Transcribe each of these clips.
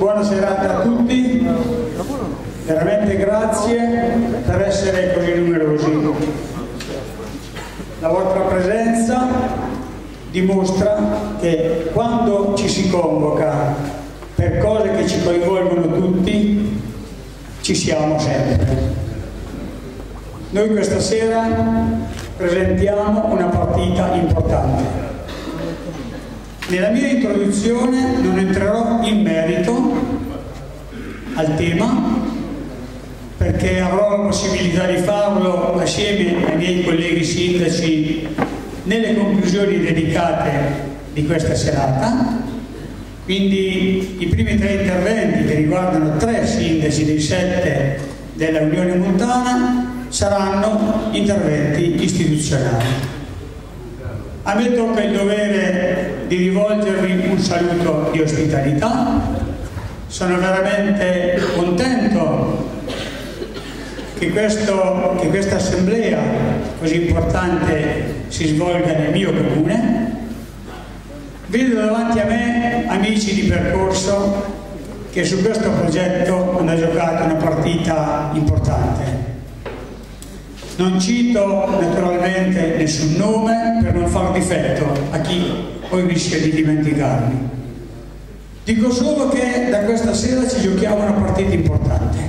Buona serata a tutti, veramente grazie per essere così numerosi. La vostra presenza dimostra che quando ci si convoca per cose che ci coinvolgono tutti, ci siamo sempre. Noi questa sera presentiamo una partita importante. Nella mia introduzione non entrerò in merito al tema, perché avrò la possibilità di farlo assieme ai miei colleghi sindaci nelle conclusioni dedicate di questa serata. Quindi i primi 3 interventi, che riguardano 3 sindaci dei 7 della Unione Montana, saranno interventi istituzionali. A me tocca il dovere di rivolgervi un saluto di ospitalità. Sono veramente contento che questa assemblea così importante si svolga nel mio comune. Vedo davanti a me amici di percorso che su questo progetto hanno giocato una partita importante. Non cito naturalmente nessun nome per non far difetto a chi poi rischia di dimenticarmi. Dico solo che da questa sera ci giochiamo una partita importante,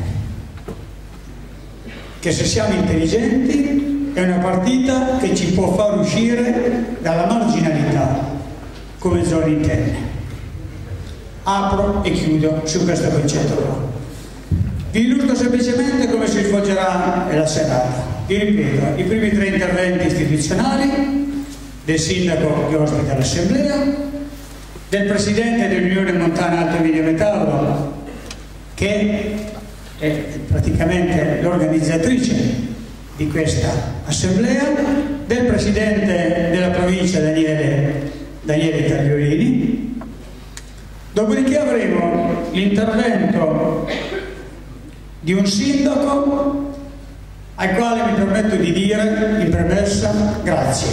che se siamo intelligenti è una partita che ci può far uscire dalla marginalità come zone interne. Apro e chiudo su questo concetto qua. Vi illustro semplicemente come si svolgerà la serata. Vi ripeto, i primi 3 interventi istituzionali del sindaco che ospita l'assemblea, del presidente dell'Unione Montana Alto Emilia Metauro, che è praticamente l'organizzatrice di questa assemblea, del presidente della provincia Daniele Tagliolini. Dopodiché avremo l'intervento di un sindaco al quale mi permetto di dire in premessa grazie.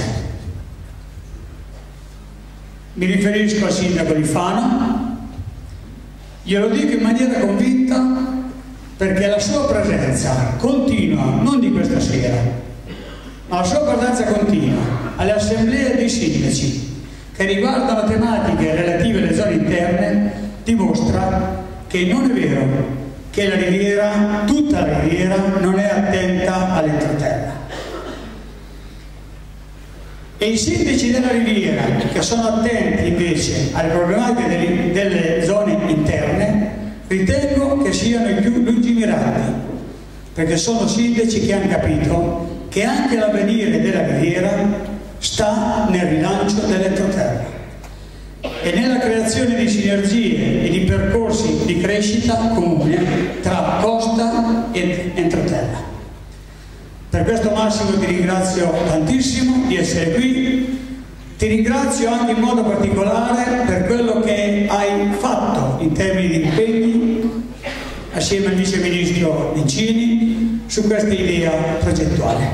Mi riferisco al sindaco di Fano, glielo dico in maniera convinta perché la sua presenza continua, non di questa sera, ma la sua presenza continua alle assemblee dei sindaci che riguardano tematiche relative alle zone interne dimostra che non è vero che la Riviera, tutta la Riviera, non è attenta all'entroterra. E i sindaci della Riviera, che sono attenti invece alle problematiche delle zone interne, ritengo che siano i più lungimiranti, perché sono sindaci che hanno capito che anche l'avvenire della Riviera sta nel rilancio dell'entroterra e nella creazione di sinergie e di percorsi di crescita comune tra costa ed entroterra. Per questo Massimo ti ringrazio tantissimo di essere qui, ti ringrazio anche in modo particolare per quello che hai fatto in termini di impegni assieme al Vice Ministro Nencini su questa idea progettuale.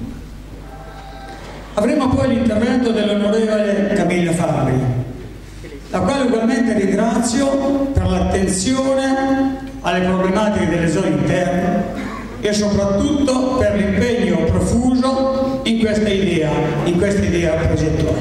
Avremo poi l'intervento dell'onorevole Camilla Fabbri, la quale ugualmente ringrazio per l'attenzione alle problematiche delle zone interne e soprattutto per l'impegno profuso in questa idea progettuale.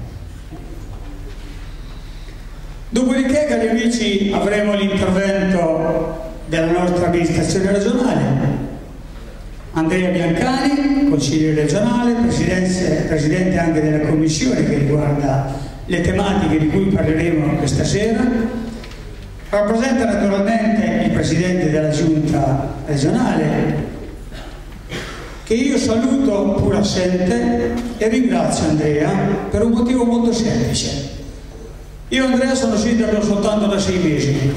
Dopodiché, cari amici, avremo l'intervento della nostra amministrazione regionale, Andrea Biancani, consigliere regionale, presidente anche della commissione che riguarda le tematiche di cui parleremo questa sera. Rappresenta naturalmente il presidente della giunta regionale, che io saluto pur assente e ringrazio Andrea per un motivo molto semplice. Io Andrea sono sindaco soltanto da 6 mesi.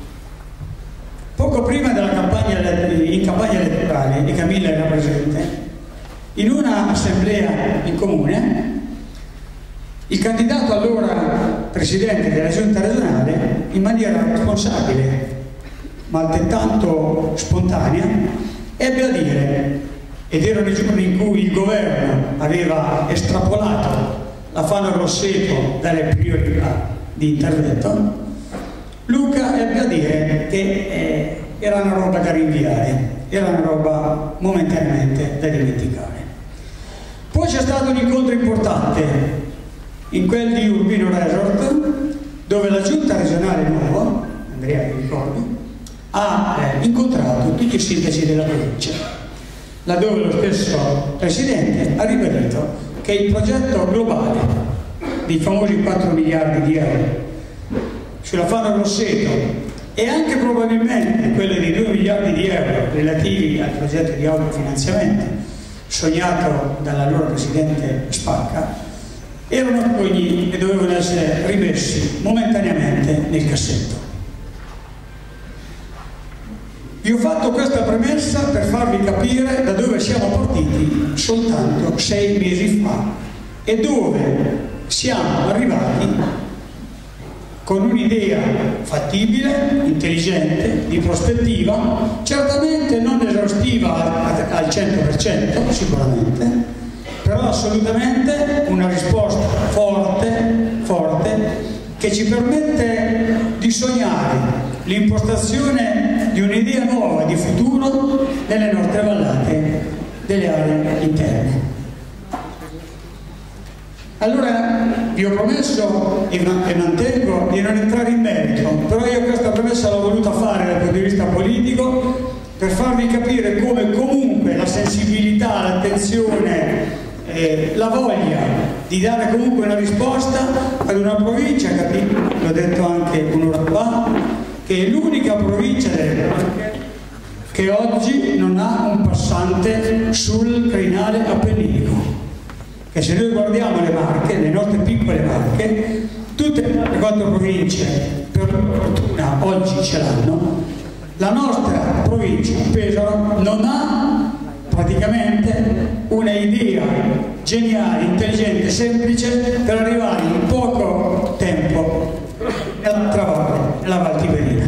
Poco prima della campagna elettorale, e Camilla era presente, in una assemblea in comune, il candidato allora presidente della giunta regionale, in maniera responsabile ma altrettanto spontanea, ebbe a dire, ed erano i giorni in cui il governo aveva estrapolato la Fano Grosseto dalle priorità di intervento, Luca ebbe a dire che era una roba da rinviare, era una roba momentaneamente da dimenticare. Poi c'è stato un incontro importante in quel di Urbino Resort, dove la giunta regionale nuova, Andrea mi ricordo, ha incontrato tutti i sindaci della provincia, laddove lo stesso presidente ha ribadito che il progetto globale dei famosi 4 miliardi di euro sulla Fano-Grosseto e anche probabilmente quello di 2 miliardi di euro relativi al progetto di autofinanziamento sognato dall'allora presidente Spacca erano sogni e dovevano essere rimessi momentaneamente nel cassetto. Vi ho fatto questa premessa per farvi capire da dove siamo partiti soltanto 6 mesi fa e dove siamo arrivati con un'idea fattibile, intelligente, di prospettiva, certamente non esaustiva al 100%, sicuramente, però assolutamente una risposta forte, che ci permette di sognare l'impostazione di un'idea nuova di futuro nelle nostre vallate delle aree interne. Allora vi ho promesso e mantengo di non entrare in merito, però io questa premessa l'ho voluta fare dal punto di vista politico per farvi capire come comunque la sensibilità, l'attenzione, la voglia di dare comunque una risposta ad una provincia, l'ho detto anche un'ora fa, che è l'unica provincia delle Marche che oggi non ha un passante sul crinale appenninico. E se noi guardiamo le Marche, le nostre piccole Marche, tutte le 4 province per fortuna oggi ce l'hanno, la nostra provincia, Pesaro, non ha praticamente una idea geniale, intelligente, semplice per arrivare in poco tempo nell'altra valle, nella Val Tiberina.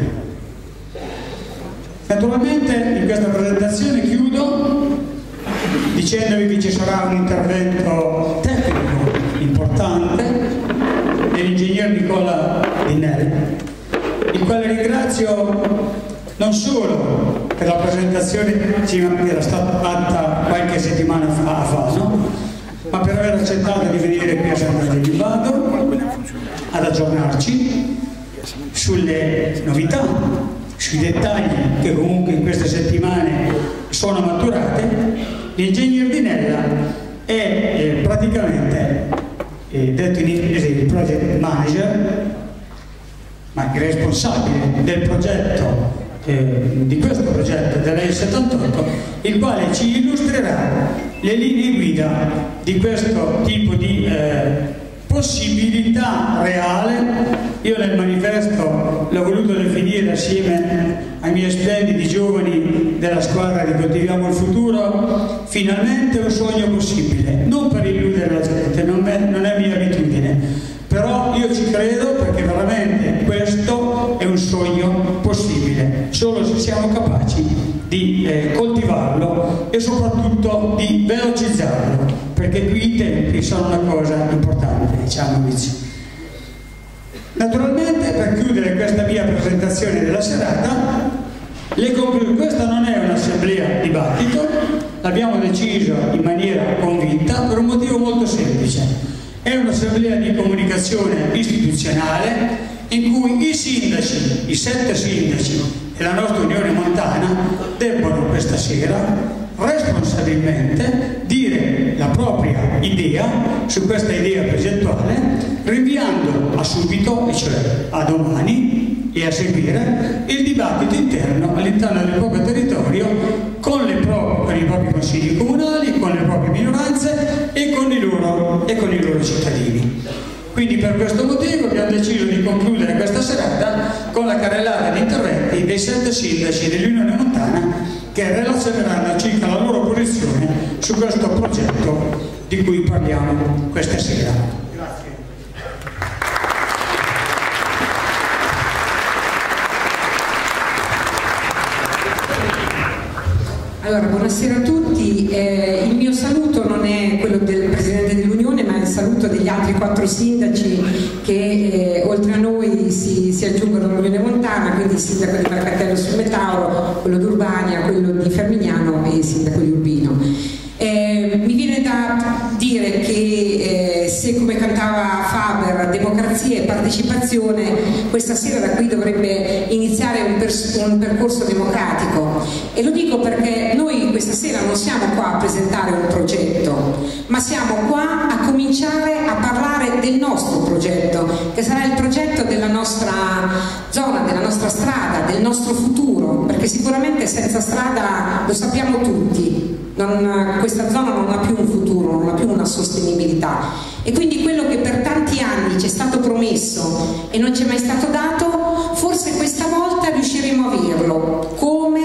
Naturalmente in questa presentazione chiudo dicendovi che ci sarà un intervento tecnico importante dell'ingegner Nicola Dinelli, il quale ringrazio non solo per la presentazione che era stata fatta qualche settimana fa a Fano, ma per aver accettato di venire qui a San Giovanni ad aggiornarci sulle novità, sui dettagli che comunque in queste settimane sono maturate. L'ingegner Dinella è praticamente, detto in inglese, il project manager, ma il responsabile del progetto, di questo progetto dell'E78, il quale ci illustrerà le linee guida di questo tipo di possibilità reale. Io nel manifesto l'ho voluto definire assieme ai miei splendidi giovani della squadra di Coltiviamo il Futuro, finalmente un sogno possibile, non per illudere la gente, non è mia abitudine, però io ci credo perché veramente questo è un sogno possibile, solo se siamo capaci di coltivarlo e soprattutto di velocizzarlo, perché qui i tempi sono una cosa importante, diciamo amici. Naturalmente, per chiudere questa mia presentazione della serata, questa non è un'assemblea dibattito, l'abbiamo deciso in maniera convinta per un motivo molto semplice. È un'assemblea di comunicazione istituzionale in cui i sindaci, i 7 sindaci della nostra Unione Montana debbono questa sera responsabilmente dire la propria idea su questa idea progettuale, rinviando a subito, e cioè a domani e a seguire, il dibattito interno all'interno del proprio territorio con i propri consigli comunali, con le proprie minoranze e con i loro cittadini. Quindi per questo motivo abbiamo deciso di concludere questa serata con la carrellata di interventi dei 7 sindaci dell'Unione Montana che relazioneranno circa la loro posizione su questo progetto di cui parliamo questa sera. Grazie. Allora, buonasera a tutti. Il mio saluto non è quello del Presidente dell'Unione, ma è il saluto degli altri 4 sindaci che oltre a noi si aggiungono all'Unione Montana, quindi il sindaco di Mercatello sul Metauro, quello di Urbania, quello di Fermignano e il sindaco di Urbino. Mi viene da dire che se, come cantava Faber, democrazia e partecipazione, questa sera da qui dovrebbe iniziare un percorso democratico, e lo dico perché noi questa sera non siamo qua a presentare un progetto, ma siamo qua a cominciare a parlare del nostro progetto, che sarà il progetto della nostra zona, della nostra strada, del nostro futuro, perché sicuramente senza strada, lo sappiamo tutti, questa zona non ha più un futuro, non ha più una sostenibilità, e quindi quello che per tanti anni ci è stato promesso e non ci è mai stato dato, forse questa volta riusciremo a averlo. Come?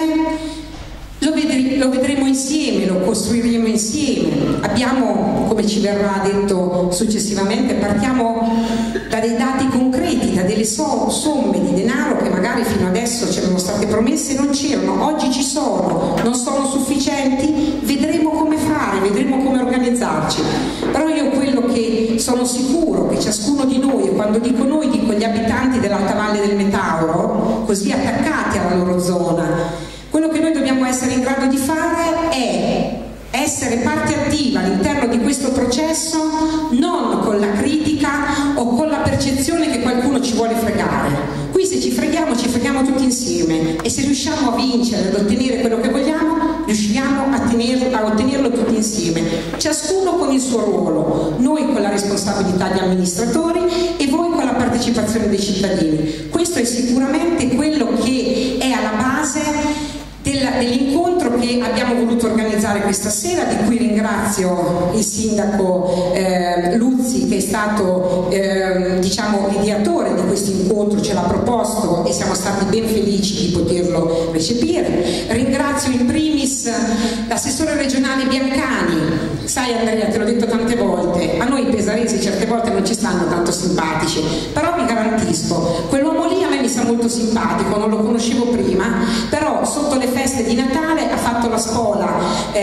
Lo vedremo insieme, lo costruiremo insieme. Abbiamo, come ci verrà detto successivamente, partiamo da dei dati concreti, da delle somme di denaro che magari fino adesso ci erano state promesse e non c'erano, oggi ci sono, non sono sufficienti, vedremo come fare, vedremo come organizzarci. Però io quello che sono sicuro che ciascuno di noi, e quando dico noi dico gli abitanti dell'Alta Valle del Metauro, così attaccati alla loro zona, quello che noi dobbiamo essere in grado di fare è essere parte attiva all'interno di questo processo, non con la critica o con la percezione che qualcuno ci vuole fregare. Qui se ci freghiamo tutti insieme, e se riusciamo a vincere, ad ottenere quello che vogliamo, riusciamo a ottenerlo tutti insieme, ciascuno con il suo ruolo, noi con la responsabilità di amministratori e voi con la partecipazione dei cittadini. Questo è sicuramente quello che è alla base dell'incontro che abbiamo voluto organizzare questa sera, di cui ringrazio il sindaco Luzzi, che è stato diciamo l'ideatore di questo incontro, ce l'ha proposto e siamo stati ben felici di poterlo recepire. Ringrazio in primis l'assessore regionale Biancani. Sai Andrea, te l'ho detto tante volte, a noi pesaresi certe volte non ci stanno tanto simpatici, però vi garantisco, quell'uomo lì a me mi sta molto simpatico, non lo conoscevo prima, però sotto le feste di Natale ha fatto la scuola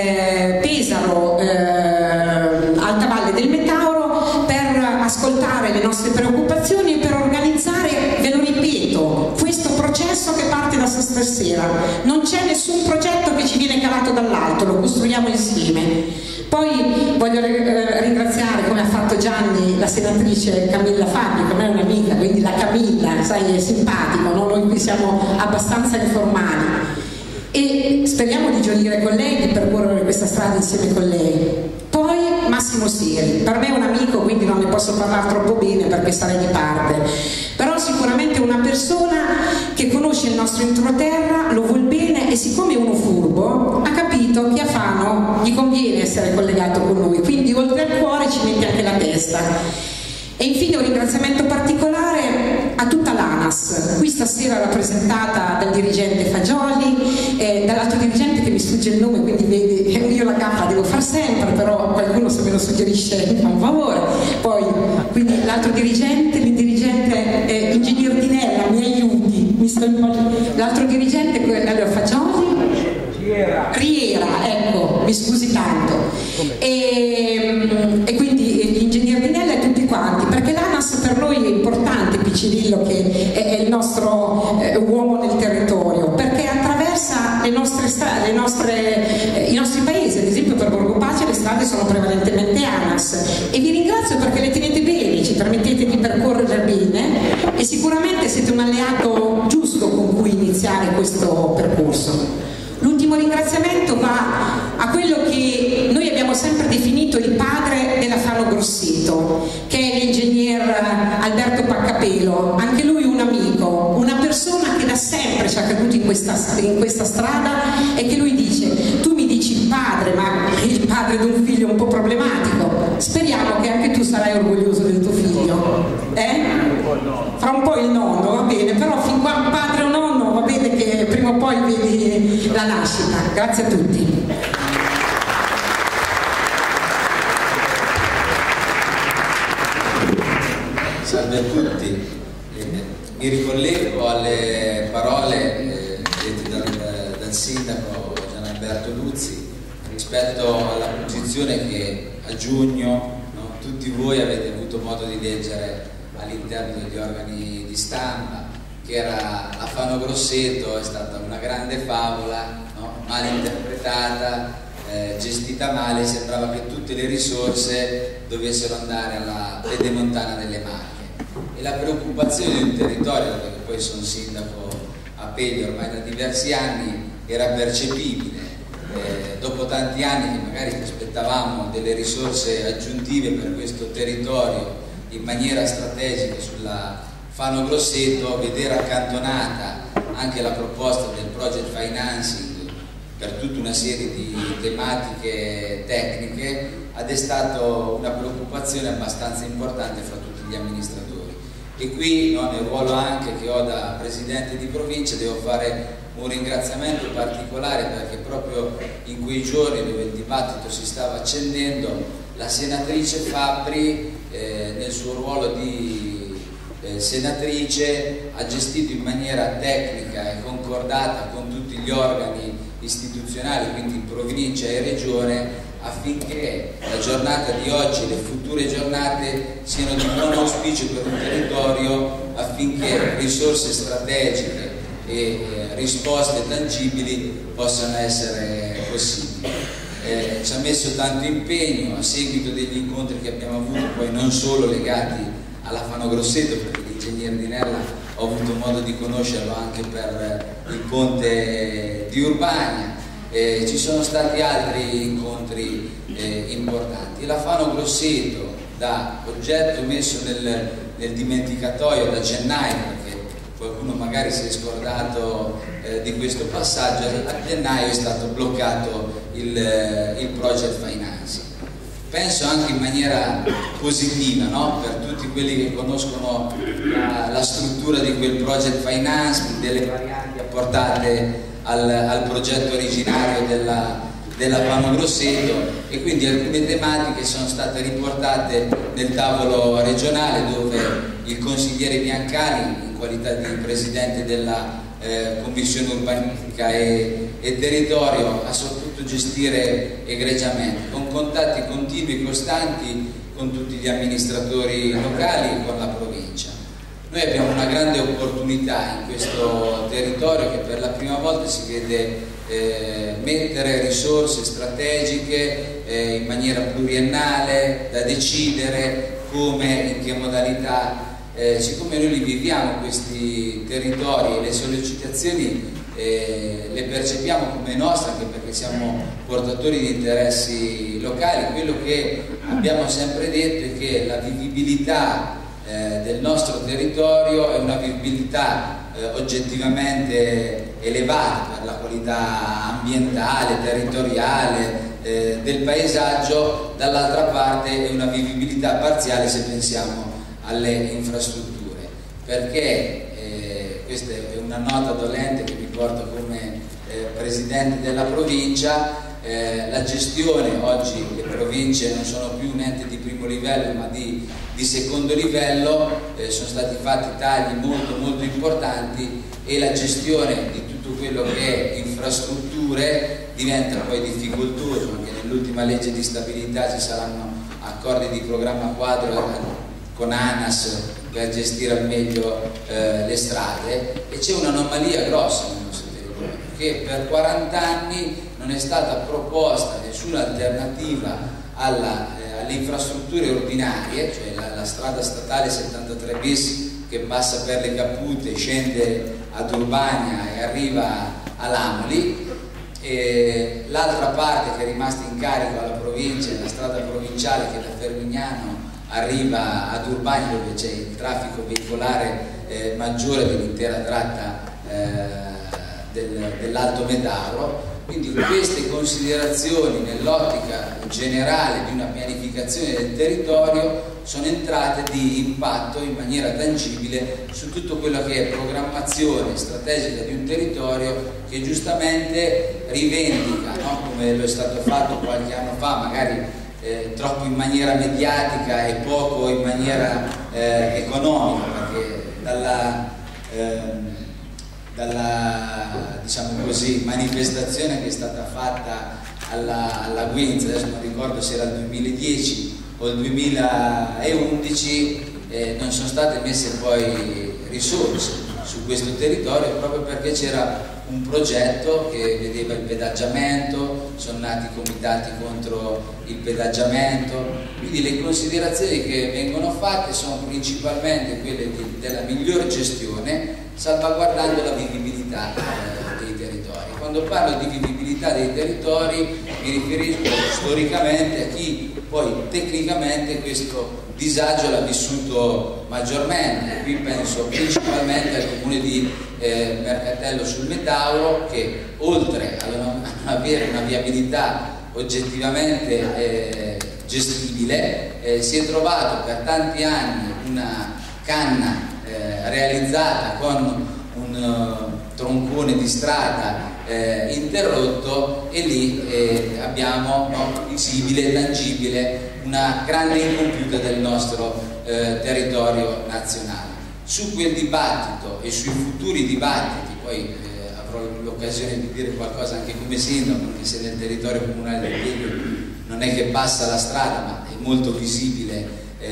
Pesaro Alta Valle del Metauro per ascoltare le nostre preoccupazioni e per organizzare, ve lo ripeto, questo processo che parte da stasera. Non c'è nessun progetto che ci viene calato dall'alto, lo costruiamo insieme. Poi voglio ringraziare, come ha fatto Gianni, la senatrice Camilla Fabio, che a me è un'amica, quindi la Camilla, sai, è simpatico, no? Noi qui siamo abbastanza informali e speriamo di gioire con lei, di percorrere questa strada insieme con lei. Poi Massimo Siri, per me è un amico, quindi non ne posso parlare troppo bene perché sarei di parte, però sicuramente una persona che conosce il nostro entroterra, lo vuol bene, e siccome è uno furbo ha capito che a Fano gli conviene essere collegato con noi, quindi oltre al cuore ci mette anche la testa. E infine un ringraziamento particolare a tutta l'ANAS, qui stasera rappresentata dal dirigente Fagioli, dall'altro dirigente che mi sfugge il nome, quindi vedi, io la gaffa devo far sempre, però qualcuno se me lo suggerisce mi fa un favore. Poi, quindi l'altro dirigente, l'indirigente Ingegner Dinella, mi aiuti, l'altro dirigente è Fagioli? Riera, ecco, mi scusi tanto. E quindi l'ingegner Dinella e tutti quanti, perché l'ANAS per noi è importante, Piccirillo che è il nostro uomo nel territorio, perché attraversa le nostre strade, i nostri paesi. Ad esempio per Borgo Pace le strade sono prevalentemente ANAS, e vi ringrazio perché le tenete bene, ci permettete di percorrere bene e sicuramente siete un alleato giusto con cui iniziare questo percorso. L'ultimo ringraziamento va a quello che noi abbiamo sempre definito il padre della Fano Grosseto, che è l'ingegner Alberto Paccapelo, anche lui un amico, una persona che da sempre ci ha creduto in questa strada, e che lui dice: tu mi dici il padre, ma il padre di un figlio un po' problematico, speriamo che anche tu sarai orgoglioso del tuo figlio, fra un po' il nonno, va bene, però fin qua padre o nonno va bene che prima o poi vedi la nascita. Grazie a tutti. Salve a tutti, mi ricollego alle parole dette dal sindaco Gian Alberto Luzzi rispetto alla posizione che a giugno, no, tutti tutti voi avete avuto modo di leggere all'interno degli organi di stampa, che era la Fano Grosseto, è stata una grande favola, no? Mal interpretata, gestita male. Sembrava che tutte le risorse dovessero andare alla pedemontana delle Marche, e la preoccupazione di un territorio, perché poi sono sindaco a Peglia ormai da diversi anni, era percepibile. Dopo tanti anni che magari aspettavamo delle risorse aggiuntive per questo territorio in maniera strategica sulla Fano Grosseto, vedere accantonata anche la proposta del project financing per tutta una serie di tematiche tecniche ha destato una preoccupazione abbastanza importante fra tutti gli amministratori. E qui, no, nel ruolo anche che ho da presidente di provincia, devo fare un ringraziamento particolare, perché proprio in quei giorni dove il dibattito si stava accendendo, la senatrice Fabbri nel suo ruolo di senatrice ha gestito in maniera tecnica e concordata con tutti gli organi istituzionali, quindi in provincia e regione, affinché la giornata di oggi e le future giornate siano di buon auspicio per un territorio, affinché risorse strategiche e risposte tangibili possano essere possibili. Ci ha messo tanto impegno a seguito degli incontri che abbiamo avuto, poi non solo legati alla Fano Grosseto, perché l'ingegnere Di Nella ho avuto modo di conoscerlo anche per il ponte di Urbania. Ci sono stati altri incontri importanti. La Fano Grosseto, da oggetto messo nel dimenticatoio da gennaio, perché qualcuno magari si è scordato di questo passaggio, a gennaio è stato bloccato il project financing. Penso anche in maniera positiva, no? Per tutti quelli che conoscono la struttura di quel project financing, delle varianti apportate al progetto originario della Fano Grosseto, e quindi alcune tematiche sono state riportate nel tavolo regionale, dove il consigliere Biancani, in qualità di presidente della Commissione Urbanistica e Territorio, ha saputo gestire egregiamente, con contatti continui e costanti con tutti gli amministratori locali e con la provincia. Noi abbiamo una grande opportunità in questo territorio, che per la prima volta si vede mettere risorse strategiche in maniera pluriennale, da decidere come, in che modalità. Siccome noi li viviamo questi territori e le sollecitazioni le percepiamo come nostre, anche perché siamo portatori di interessi locali, quello che abbiamo sempre detto è che la vivibilità del nostro territorio è una vivibilità oggettivamente elevata per la qualità ambientale, territoriale, del paesaggio. Dall'altra parte è una vivibilità parziale se pensiamo alle infrastrutture, perché questa è una nota dolente che mi porta come presidente della provincia. La gestione, oggi le province non sono più un ente di primo livello ma di secondo livello, sono stati fatti tagli molto importanti, e la gestione di tutto quello che è infrastrutture diventa poi difficoltoso, anche nell'ultima legge di stabilità ci saranno accordi di programma quadro con ANAS per gestire al meglio le strade, e c'è un'anomalia grossa nel nostro territorio, che per 40 anni non è stata proposta nessuna alternativa alle infrastrutture ordinarie, cioè la strada statale 73 bis che passa per le Capute, scende ad Urbania e arriva a Lamoli, e l'altra parte che è rimasta in carico alla provincia è la strada provinciale che da Fermignano arriva ad Urbania, dove c'è il traffico veicolare maggiore dell'intera tratta dell'Alto Metauro. Quindi queste considerazioni nell'ottica generale di una pianificazione del territorio sono entrate di impatto in maniera tangibile su tutto quello che è programmazione strategica di un territorio, che giustamente rivendica, no? Come lo è stato fatto qualche anno fa, magari troppo in maniera mediatica e poco in maniera economica, perché dalla diciamo così, manifestazione che è stata fatta alla Guinza, adesso non ricordo se era il 2010 o il 2011 non sono state messe poi risorse su questo territorio, proprio perché c'era un progetto che vedeva il pedaggiamento, sono nati comitati contro il pedaggiamento, quindi le considerazioni che vengono fatte sono principalmente quelle della miglior gestione, salvaguardando la vivibilità dei territori. Quando parlo di vivibilità dei territori mi riferisco storicamente a chi poi tecnicamente questo disagio l'ha vissuto maggiormente. Qui penso principalmente al comune di Mercatello sul Metauro, che oltre a non avere una viabilità oggettivamente gestibile si è trovato per tanti anni una canna realizzata con un troncone di strada interrotto, e lì abbiamo visibile, tangibile, una grande incompiuta del nostro territorio nazionale. Su quel dibattito e sui futuri dibattiti poi avrò l'occasione di dire qualcosa anche come sindaco, anche se nel territorio comunale del Veglio non è che passa la strada, ma è molto visibile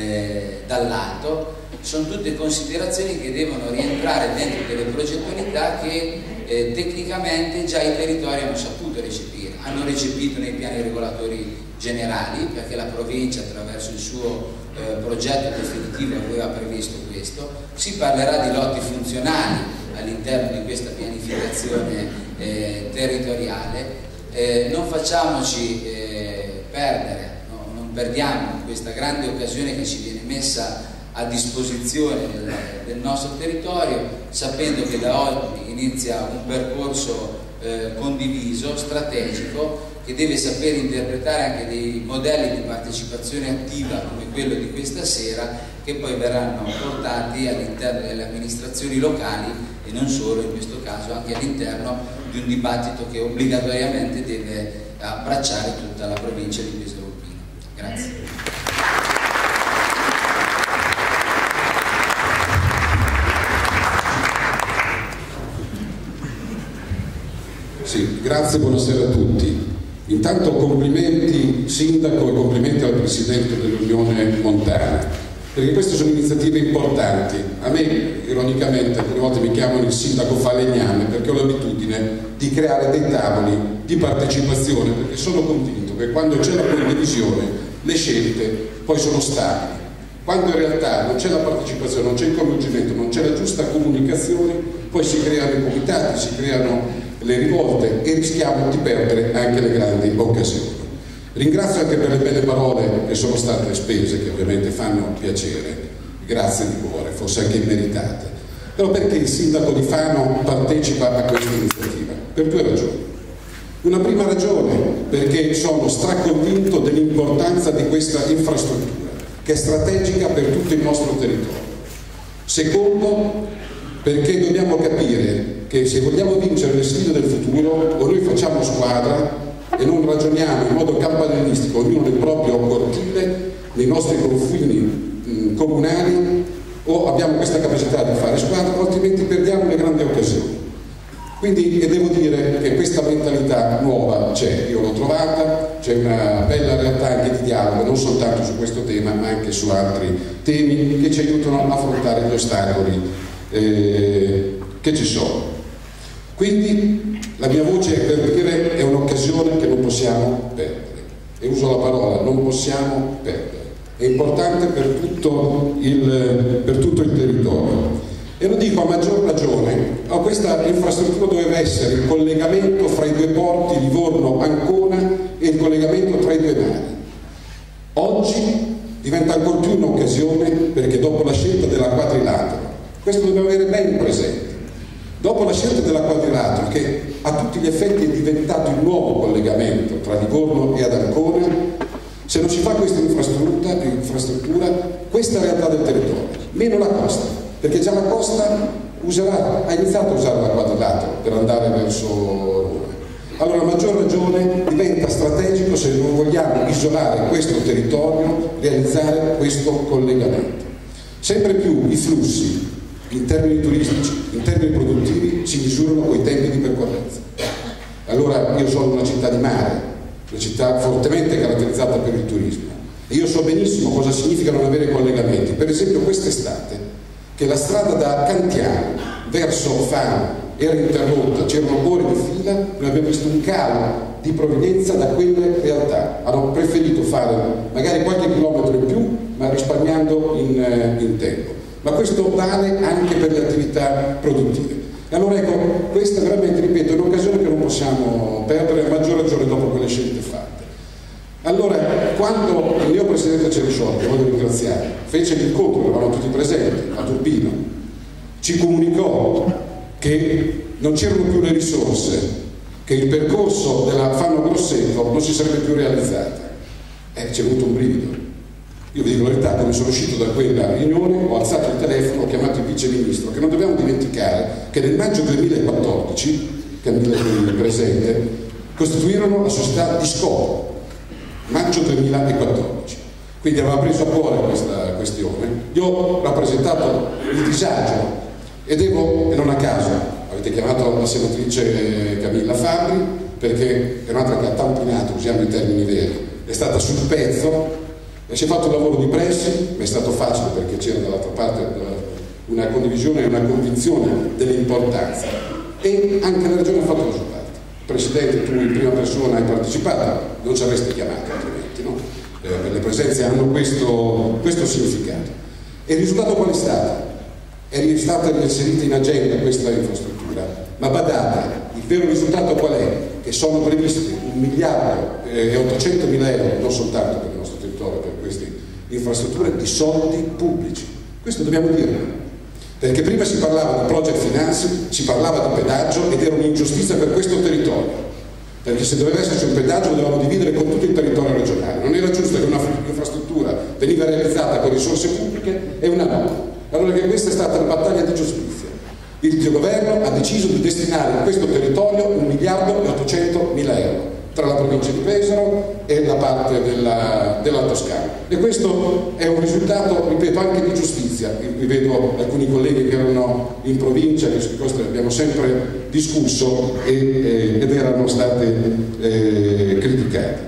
dall'alto. Sono tutte considerazioni che devono rientrare dentro delle progettualità che tecnicamente già i territori hanno saputo recepire, hanno recepito nei piani regolatori generali, perché la provincia attraverso il suo progetto definitivo aveva previsto questo. Si parlerà di lotti funzionali all'interno di questa pianificazione territoriale. Non facciamoci perdere, non perdiamo questa grande occasione che ci viene messa a disposizione del nostro territorio, sapendo che da oggi inizia un percorso condiviso, strategico, che deve sapere interpretare anche dei modelli di partecipazione attiva come quello di questa sera, che poi verranno portati all'interno delle amministrazioni locali e non solo, in questo caso anche all'interno di un dibattito che obbligatoriamente deve abbracciare tutta la provincia di Pesaro Urbino. Grazie. Sì, grazie, buonasera a tutti. Intanto complimenti sindaco e complimenti al presidente dell'Unione Montana, perché queste sono iniziative importanti. A me, ironicamente, alcune volte mi chiamano il sindaco falegname, perché ho l'abitudine di creare dei tavoli di partecipazione, perché sono convinto che quando c'è la condivisione le scelte poi sono stabili. Quando in realtà non c'è la partecipazione, non c'è il coinvolgimento, non c'è la giusta comunicazione, poi si creano i comitati, si creano le rivolte e rischiamo di perdere anche le grandi occasioni. Ringrazio anche per le belle parole che sono state spese, che ovviamente fanno piacere, grazie di cuore, forse anche immeritate. Però perché il sindaco di Fano partecipa a questa iniziativa? Per due ragioni. Una prima ragione, perché sono straconvinto dell'importanza di questa infrastruttura, che è strategica per tutto il nostro territorio. Secondo, perché dobbiamo capire che se vogliamo vincere le sfide del futuro, o noi facciamo squadra e non ragioniamo in modo campanilistico, ognuno nel proprio cortile, nei nostri confini comunali, o abbiamo questa capacità di fare squadra, altrimenti perdiamo le grandi occasioni. Quindi devo dire che questa mentalità nuova c'è, io l'ho trovata, c'è una bella realtà anche di dialogo, non soltanto su questo tema, ma anche su altri temi che ci aiutano a affrontare gli ostacoli che ci sono. Quindi la mia voce per dire è un'occasione che non possiamo perdere, e uso la parola non possiamo perdere, è importante per tutto il territorio, e lo dico a maggior ragione. Questa infrastruttura doveva essere il collegamento fra i due porti Livorno-Ancona e il collegamento tra i due mari. Oggi diventa ancor più un'occasione, perché dopo la scelta della quadrilatero, questo dobbiamo avere ben presente. Dopo la scelta della quadrilatero, che a tutti gli effetti è diventato il nuovo collegamento tra Livorno e ad Ancona, se non si fa questa infrastruttura, questa realtà del territorio, meno la costa, perché già la costa ha iniziato a usare la quadrilatero per andare verso Roma. Allora a maggior ragione diventa strategico, se non vogliamo isolare questo territorio, realizzare questo collegamento. Sempre più i flussi in termini turistici, in termini produttivi, si misurano con i tempi di percorrenza. Allora io sono una città di mare, una città fortemente caratterizzata per il turismo, E io so benissimo cosa significa non avere collegamenti. Per esempio quest'estate, che la strada da Cantiano verso Fano era interrotta, c'erano ore di fila, noi abbiamo visto un calo di provenienza da quelle realtà. Hanno preferito fare magari qualche chilometro in più, ma risparmiando in tempo. Ma questo vale anche per le attività produttive. E allora ecco, questa veramente, ripeto, è un'occasione che non possiamo perdere, a maggior ragione dopo quelle scelte fatte. Allora, quando il mio presidente Ceriscioli, che voglio ringraziare, fece l'incontro, eravamo tutti presenti a Turbino, ci comunicò che non c'erano più le risorse, che il percorso della Fano Grosseto non si sarebbe più realizzato. C'è avuto un brivido. Io vi dico la verità, quando sono uscito da quella riunione ho alzato il telefono, ho chiamato il vice ministro, che non dobbiamo dimenticare che nel maggio 2014, Camilla è presente, costituirono la società di Scopo, maggio 2014. Quindi aveva preso a cuore questa questione. Io ho rappresentato il disagio e non a caso, avete chiamato la senatrice Camilla Fabbri, perché è un'altra che ha tampinato, usiamo i termini veri, è stata sul pezzo e si è fatto un lavoro di pressing, ma è stato facile perché c'era dall'altra parte una condivisione e una convinzione dell'importanza, e anche la regione ha fatto la sua parte. Presidente, tu in prima persona hai partecipato, non ci avresti chiamato altrimenti, no? Le presenze hanno questo significato. E il risultato qual è stato? È stata inserita in agenda questa infrastruttura, ma badate, il vero risultato qual è? Che sono previsti 1.800.000 euro, non soltanto per il nostro territorio, per queste infrastrutture, di soldi pubblici. Questo dobbiamo dirlo, perché prima si parlava di project finance, si parlava di pedaggio ed era un'ingiustizia per questo territorio, perché se doveva esserci un pedaggio lo dovevamo dividere con tutto il territorio regionale. Non era giusto che una infrastruttura veniva realizzata con risorse pubbliche e una no. Allora che questa è stata la battaglia di giustizia. Il governo ha deciso di destinare in questo territorio 1.800.000 euro tra la provincia di Pesaro e la parte della Toscana, e questo è un risultato, ripeto, anche di giustizia. Qui vedo alcuni colleghi che erano in provincia, che su questo abbiamo sempre discusso ed erano state criticate.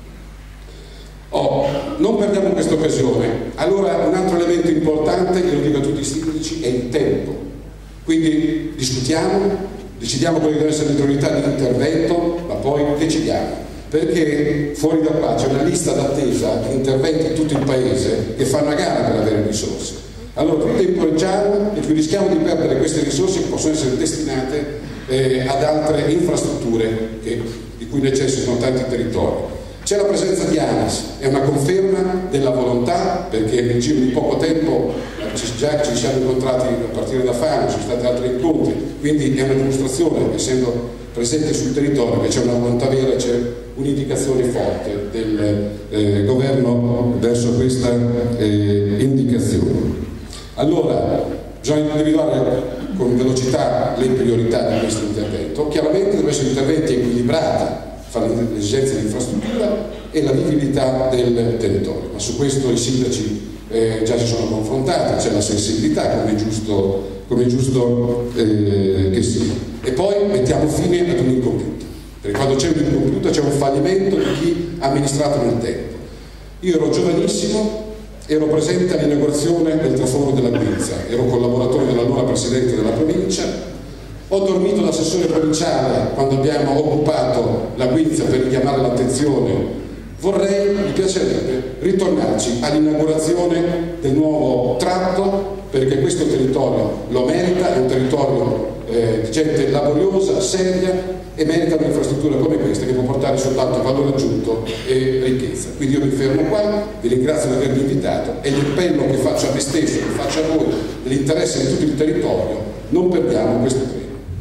Non perdiamo questa occasione. Allora, un altro elemento importante, che lo dico a tutti i sindaci, è il tempo. Quindi discutiamo, decidiamo quali devono essere le priorità di intervento, ma poi decidiamo, perché fuori da qua c'è una lista d'attesa di interventi in tutto il paese che fanno a gara per avere risorse. Allora più temporeggiamo e più rischiamo di perdere queste risorse che possono essere destinate ad altre infrastrutture di cui necessitano tanti territori. C'è la presenza di ANAS, è una conferma della volontà, perché nel giro di poco tempo già ci siamo incontrati a partire da Fano, ci sono stati altri incontri, quindi è una dimostrazione, essendo presente sul territorio, che c'è una volontà vera, c'è un'indicazione forte del governo verso questa indicazione. Allora, bisogna individuare con velocità le priorità di questo intervento. Chiaramente devono essere interventi equilibrati fra le esigenze di infrastruttura e la vivibilità del territorio, ma su questo i sindaci già si sono confrontati, c'è la sensibilità, come è giusto che sia. E poi mettiamo fine ad un incompiuto, perché quando c'è un incompiuto c'è un fallimento di chi ha amministrato nel tempo. Io ero giovanissimo, ero presente all'inaugurazione del traforo della Guinza, ero collaboratore dell'allora presidente della provincia. Ho dormito da assessore provinciale quando abbiamo occupato la Guinza per richiamare l'attenzione. Mi piacerebbe ritornarci all'inaugurazione del nuovo tratto, perché questo territorio lo merita, è un territorio di gente laboriosa, seria, e merita un'infrastruttura come questa che può portare soltanto valore aggiunto e ricchezza. Quindi io mi fermo qua, vi ringrazio di avermi invitato, e l'appello che faccio a me stesso, che faccio a voi, nell'interesse di tutto il territorio: non perdiamo questo treno.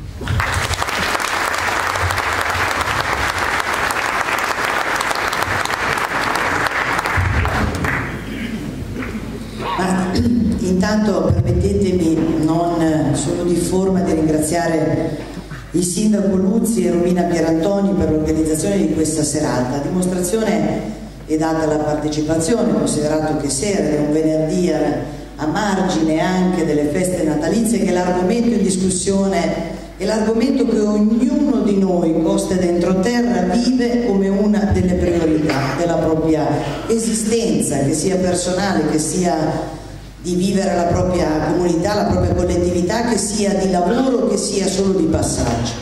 Intanto permettetemi, non solo di forma, di ringraziare il sindaco Luzzi e Romina Pierantoni per l'organizzazione di questa serata. Dimostrazione è data la partecipazione, considerato che sera è un venerdì a margine anche delle feste natalizie, che l'argomento in discussione è l'argomento che ognuno di noi, coste dentro terra, vive come una delle priorità della propria esistenza, che sia personale, che sia di vivere la propria comunità, la propria collettività, che sia di lavoro, che sia solo di passaggio.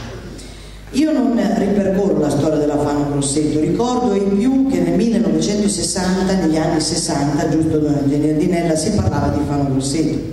Io non ripercorro la storia della Fano Grosseto, ricordo in più che nel 1960, negli anni 60, giusto di Nardinella, si parlava di Fano Grosseto.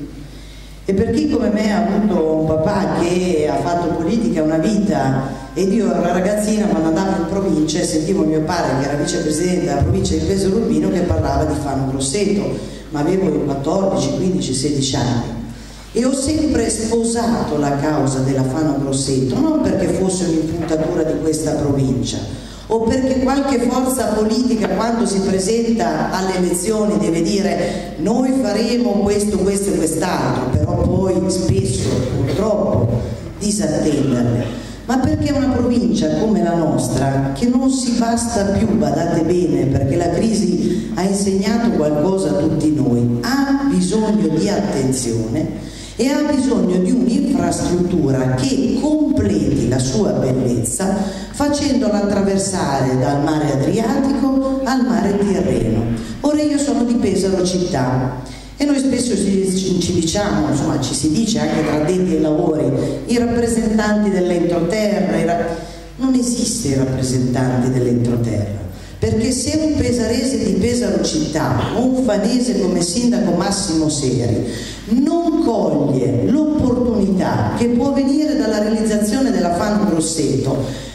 E per chi come me ha avuto un papà che ha fatto politica una vita, ed io ero una ragazzina quando andavo in provincia e sentivo mio padre, che era vicepresidente della provincia di Pesaro Urbino, che parlava di Fano Grosseto, ma avevo 14, 15, 16 anni. E ho sempre sposato la causa della Fano Grosseto, non perché fosse un'impuntatura di questa provincia, o perché qualche forza politica quando si presenta alle elezioni deve dire noi faremo questo, questo e quest'altro, però poi spesso purtroppo disattenderle, ma perché è una provincia come la nostra che non si basta più, badate bene, perché la crisi ha insegnato qualcosa a tutti noi, ha bisogno di attenzione e ha bisogno di un'infrastruttura che completi la sua bellezza facendola attraversare dal mare Adriatico al mare Tirreno. Ora io sono di Pesaro città e noi spesso ci diciamo, insomma ci si dice anche tra addetti ai lavori, i rappresentanti dell'entroterra, non esiste i rappresentanti dell'entroterra. Perché se un pesarese di Pesaro città o un fanese come sindaco Massimo Seri non coglie l'opportunità che può venire dalla realizzazione della Fano Grosseto,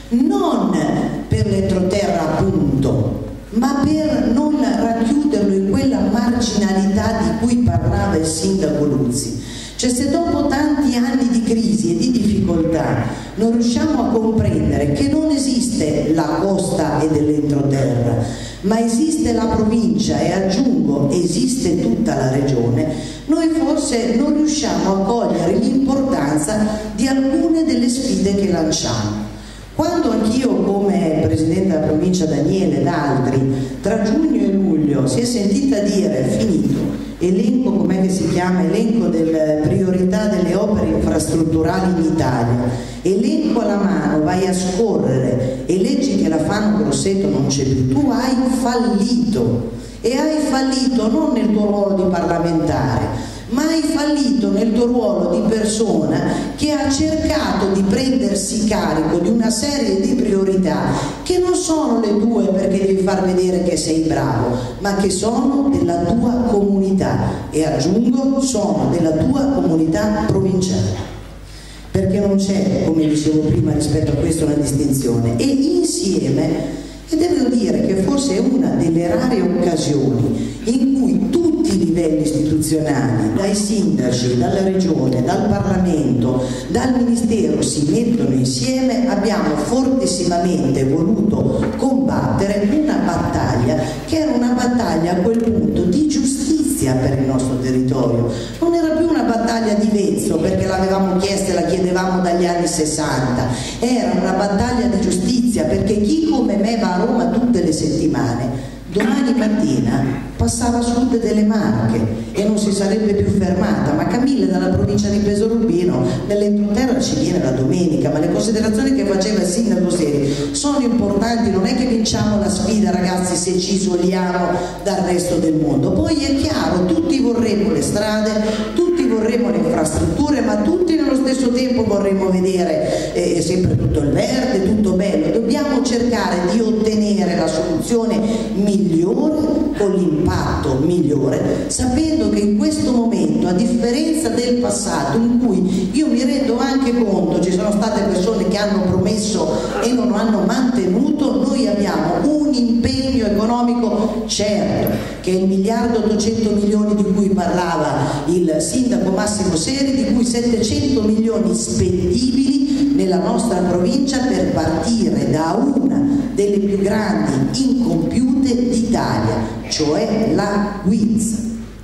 non per l'entroterra appunto, ma per non racchiuderlo in quella marginalità di cui parlava il sindaco Luzzi. Cioè, se dopo tanti anni di crisi e di difficoltà non riusciamo a comprendere che non esiste la costa e dell'entroterra, ma esiste la provincia e aggiungo esiste tutta la regione, noi forse non riusciamo a cogliere l'importanza di alcune delle sfide che lanciamo. Quando anch'io come Presidente della provincia Daniele ed altri tra giugno e luglio si è sentita dire finito, elenco, com'è che si chiama, elenco delle priorità delle opere infrastrutturali in Italia, elenco alla mano, vai a scorrere e leggi che la Fano Grosseto non c'è più, tu hai fallito, e hai fallito non nel tuo ruolo di parlamentare, ma hai fallito nel tuo ruolo di persona che ha cercato di prendersi carico di una serie di priorità che non sono le tue perché devi far vedere che sei bravo, ma che sono della tua comunità e aggiungo sono della tua comunità provinciale, perché non c'è, come dicevo prima, rispetto a questo una distinzione. E insieme, e devo dire che forse è una delle rare occasioni in cui tutti i livelli istituzionali, dai sindaci, dalla regione, dal Parlamento, dal Ministero si mettono insieme, abbiamo fortissimamente voluto combattere una battaglia che era una battaglia a quel punto di giustizia per il nostro territorio. Non era più una battaglia di vezzo perché l'avevamo chiesta e la chiedevamo dagli anni 60, era una battaglia di giustizia perché chi come me va a Roma tutte le settimane domani mattina passava a sud delle Marche e non si sarebbe più fermata, ma Camille dalla provincia di Pesaro Urbino nell'entroterra ci viene la domenica, ma le considerazioni che faceva il sindaco Seri sono importanti, non è che vinciamo la sfida ragazzi se ci isoliamo dal resto del mondo. Poi è chiaro, tutti vorremmo le strade, tutti vorremmo le infrastrutture, ma tutti nello stesso tempo vorremmo vedere sempre tutto il verde, tutto bello. Dobbiamo cercare di ottenere la soluzione migliore con l'impatto migliore, sapendo che in questo momento, a differenza del passato in cui io mi rendo anche conto ci sono state persone che hanno promesso e non hanno mantenuto, noi abbiamo un impegno economico certo, che è il 1.800.000.000 di cui parlava il sindaco Massimo Seri, di cui 700 milioni spendibili nella nostra provincia per partire da una delle più grandi incompiute d'Italia, cioè la Guiz.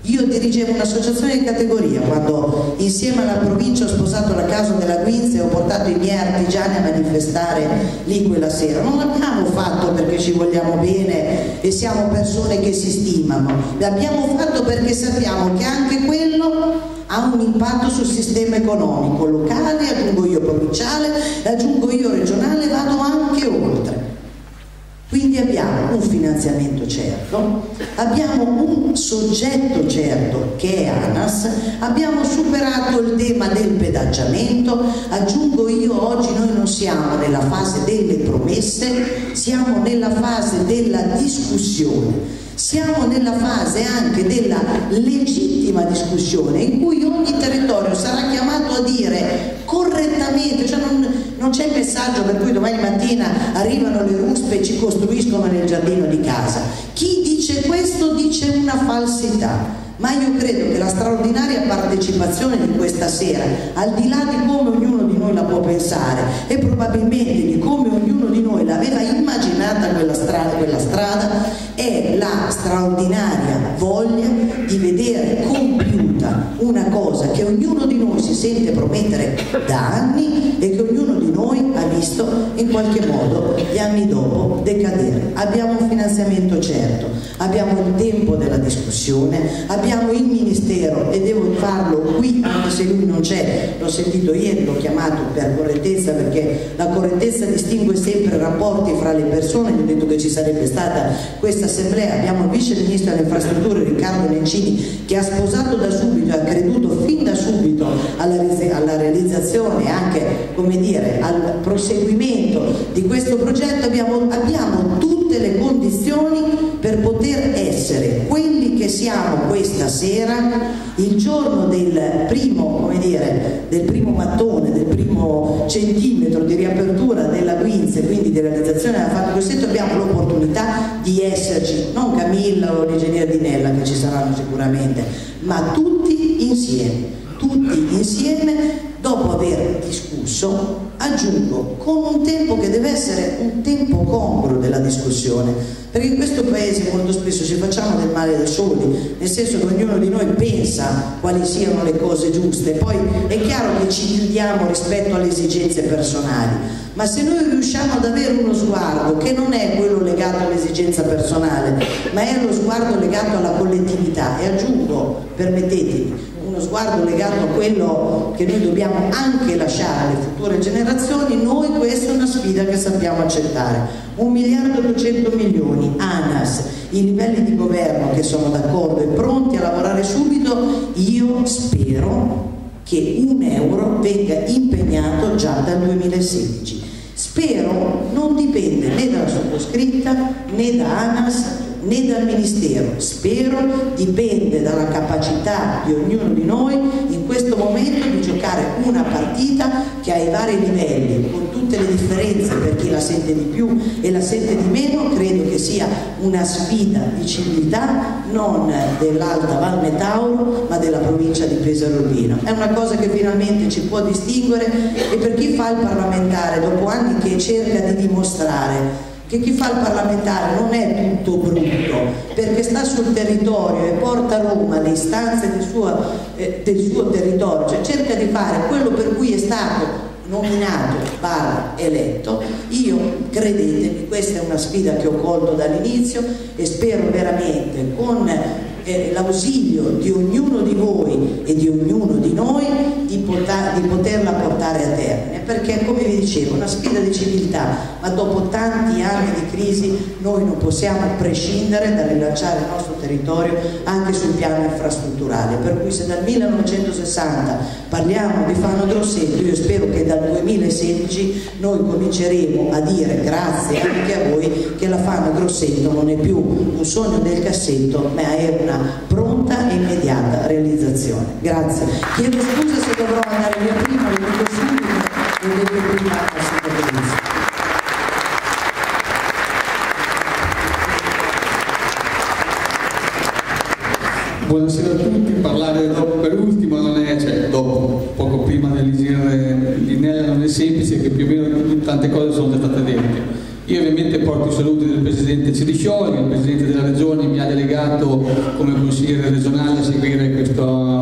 Io dirigevo un'associazione di categoria quando insieme alla provincia ho sposato la casa della Guinza e ho portato i miei artigiani a manifestare lì quella sera. Non l'abbiamo fatto perché ci vogliamo bene e siamo persone che si stimano, l'abbiamo fatto perché sappiamo che anche quello ha un impatto sul sistema economico locale, aggiungo io provinciale, aggiungo io regionale, vado anche oltre. Quindi abbiamo un finanziamento certo, abbiamo un soggetto certo che è ANAS, abbiamo superato il tema del pedaggiamento, aggiungo io oggi noi non siamo nella fase delle promesse, siamo nella fase della discussione. Siamo nella fase anche della legittima discussione in cui ogni territorio sarà chiamato a dire correttamente, cioè non c'è il messaggio per cui domani mattina arrivano le ruspe e ci costruiscono nel giardino di casa. Chi dice questo dice una falsità. Ma io credo che la straordinaria partecipazione di questa sera, al di là di come ognuno di noi la può pensare e probabilmente di come ognuno di noi l'aveva immaginata quella strada, è la straordinaria voglia di vedere compiuta una cosa che ognuno di noi si sente promettere da anni e che ognuno di noi ha visto in qualche modo gli anni dopo decadere. Abbiamo un finanziamento certo, abbiamo il tempo della discussione, abbiamo il Ministero e devo farlo qui anche se lui non c'è, l'ho sentito ieri, l'ho chiamato per correttezza perché la correttezza distingue sempre i rapporti fra le persone, gli ho detto che ci sarebbe stata questa assemblea, abbiamo il vice ministro delle infrastrutture Riccardo Nencini che ha sposato da subito e ha creduto fin da subito alla realizzazione e anche, come dire, al proseguimento di questo progetto. Abbiamo tutte le condizioni per poter essere quelli che siamo questa sera, il giorno del primo, come dire, del primo mattone, del primo centimetro di riapertura della Guinza e quindi di realizzazione della Fabbrica Grosseto. Abbiamo l'opportunità di esserci, non Camilla o l'ingegnere Di Nella che ci saranno sicuramente, ma tutti insieme dopo aver discusso, aggiungo, con un tempo che deve essere un tempo congruo della discussione, perché in questo paese molto spesso ci facciamo del male da soli, nel senso che ognuno di noi pensa quali siano le cose giuste, poi è chiaro che ci chiudiamo rispetto alle esigenze personali, ma se noi riusciamo ad avere uno sguardo che non è quello legato all'esigenza personale, ma è lo sguardo legato alla collettività, e aggiungo, permettetemi, uno sguardo legato a quello che noi dobbiamo anche lasciare alle future generazioni, noi questa è una sfida che sappiamo accettare. 1.200 milioni, ANAS, i livelli di governo che sono d'accordo e pronti a lavorare subito, io spero che un euro venga impegnato già dal 2016. Spero, non dipende né dalla sottoscritta né da ANAS né dal Ministero, spero dipende dalla capacità di ognuno di noi in questo momento di giocare una partita che ai vari livelli, con tutte le differenze per chi la sente di più e la sente di meno, credo che sia una sfida di civiltà non dell'Alta Val Metauro ma della provincia di Pesaro Urbino. È una cosa che finalmente ci può distinguere, e per chi fa il parlamentare dopo anni che cerca di dimostrare che chi fa il parlamentare non è tutto brutto, perché sta sul territorio e porta a Roma le istanze del suo territorio, cioè cerca di fare quello per cui è stato nominato, eletto. Io, credetemi, questa è una sfida che ho colto dall'inizio e spero veramente con l'ausilio di ognuno di voi e di ognuno di noi di poterla portare a termine, perché come vi dicevo è una sfida di civiltà, ma dopo tanti anni di crisi noi non possiamo prescindere da rilanciare il nostro territorio anche sul piano infrastrutturale, per cui se dal 1960 parliamo di Fano Grosseto, io spero che dal 2016 noi cominceremo a dire grazie anche a voi che la Fano Grosseto non è più un sogno del cassetto, ma è una pronta e immediata realizzazione. Grazie. Chiedo scusa se dovrò andare via prima, lo dico subito, lo dico prima al sindaco. Buonasera a tutti, parlare dopo per ultimo non è, cioè dopo, poco prima dell'ingegnere Linella non è semplice, che più o meno tante cose sono già state dette. Io ovviamente porto i saluti del Presidente Ciriscioli, il Presidente della Regione mi ha delegato come consigliere regionale a seguire il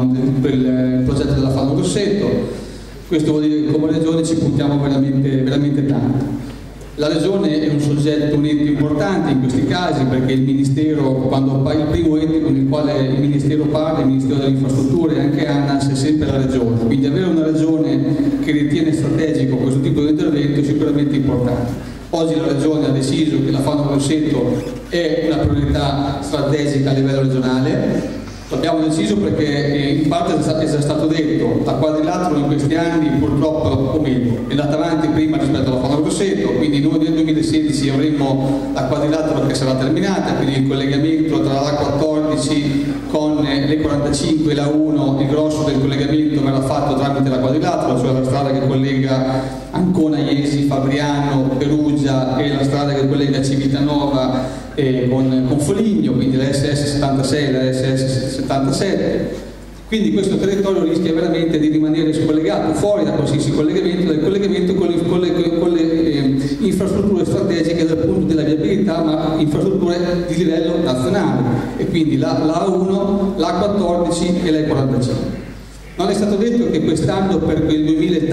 progetto della Fano Grosseto. Questo vuol dire che come Regione ci puntiamo veramente tanto. La Regione è un soggetto, un ente importante in questi casi, perché il Ministero, il primo ente con il quale il Ministero parla, il Ministero delle Infrastrutture e anche ANAS, è sempre la Regione. Quindi avere una Regione che ritiene strategico questo tipo di intervento è sicuramente importante. Oggi la Regione ha deciso che la Fano Grosseto è una priorità strategica a livello regionale. L'abbiamo deciso perché in parte è già stato detto, la Quadrilatero in questi anni purtroppo, o meglio, è andata avanti prima rispetto alla Fano Grosseto, quindi noi nel 2016 avremo la Quadrilatero che sarà terminata, quindi il collegamento tra la 14 con le 45 e la 1, il grosso del collegamento verrà fatto tramite la Quadrilatero, cioè la strada che collega Ancona, Iesi, Fabriano, Perugia e la strada che collega Civitanova con Foligno, quindi la SS 76 e la SS 77. Quindi questo territorio rischia veramente di rimanere scollegato, fuori da qualsiasi collegamento, dal collegamento con le infrastrutture strategiche dal punto della viabilità, ma infrastrutture di livello nazionale, e quindi la A1, la 14 e la 45. Non è stato detto che quest'anno per il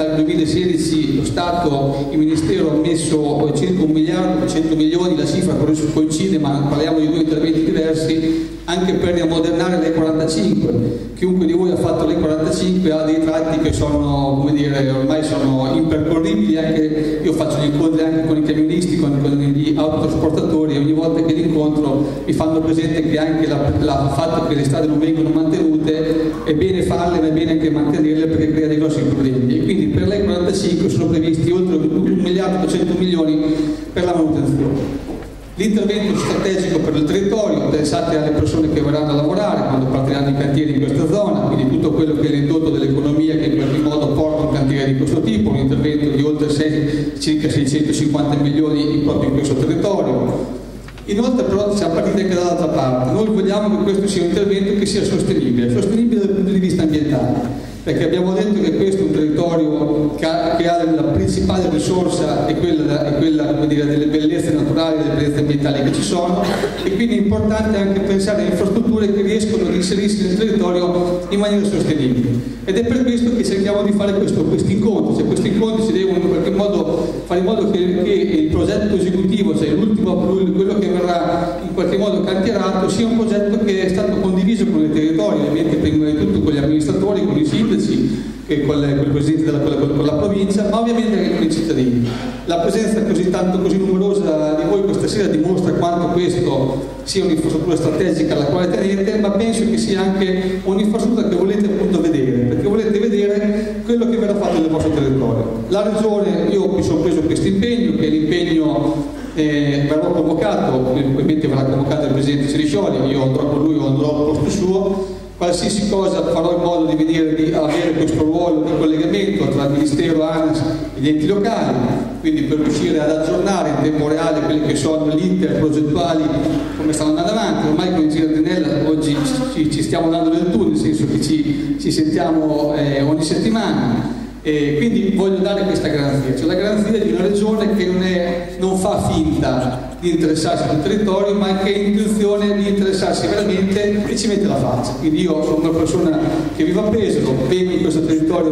2016 lo Stato, il Ministero ha messo circa 1 miliardo e 100 milioni, la cifra coincide, ma parliamo di due interventi diversi, anche per riammodernare le 45. Chiunque di voi ha fatto le 45 ha dei tratti che sono, come dire, ormai sono impercorribili. Anche io faccio gli incontri anche con i camionisti, con gli autotrasportatori, e ogni volta che li incontro mi fanno presente che anche il fatto che le strade non vengono mantenute è bene farle, ma è bene anche mantenerle, perché crea dei grossi problemi. E quindi per le 45 sono previsti oltre 1 miliardo e 100 milioni per la manutenzione. L'intervento strategico per il territorio, pensate alle persone che verranno a lavorare quando partiranno i cantieri in questa zona, quindi tutto quello che è l'indotto dell'economia che in qualche modo porta un cantiere di questo tipo, un intervento di oltre circa 650 milioni proprio in questo territorio. Inoltre però siamo partiti anche dall'altra parte, noi vogliamo che questo sia un intervento che sia sostenibile dal punto di vista ambientale, perché abbiamo detto che questo è un territorio che ha la principale risorsa è quella come dire, delle bellezze naturali, delle bellezze ambientali che ci sono, e quindi è importante anche pensare a infrastrutture che riescono ad inserirsi nel territorio in maniera sostenibile. Ed è per questo che cerchiamo di fare questi incontri, cioè questi incontri si devono in qualche modo fare in modo che il progetto esecutivo, cioè quello che verrà in qualche modo cantierato, sia un progetto che è stato condiviso con il territorio, ovviamente prima di tutto con gli amministratori, con i sindaci, con il presidente con la provincia, ma ovviamente anche con i cittadini. La presenza così numerosa di voi questa sera dimostra quanto questo sia un'infrastruttura strategica alla quale tenete, ma penso che sia anche un'infrastruttura che volete appunto vedere, perché volete vedere quello che verrà fatto nel vostro territorio. La Regione, io mi sono preso questo impegno, che è l'impegno verrò convocato, probabilmente verrà convocato il Presidente Ciriscioli, io andrò con lui o andrò al posto suo. Qualsiasi cosa farò in modo di avere questo ruolo di collegamento tra il Ministero, ANAS e gli enti locali, quindi per riuscire ad aggiornare in tempo reale quelli che sono gli iter progettuali, come stanno andando avanti. Ormai con il Giardinella oggi ci stiamo dando del tu, nel senso che ci sentiamo ogni settimana. Quindi voglio dare questa garanzia, cioè la garanzia di una regione che non fa finta di interessarsi del territorio, ma che ha intenzione di interessarsi veramente e ci mette la faccia. Quindi io sono una persona che vive a Pesaro, vengo in questo territorio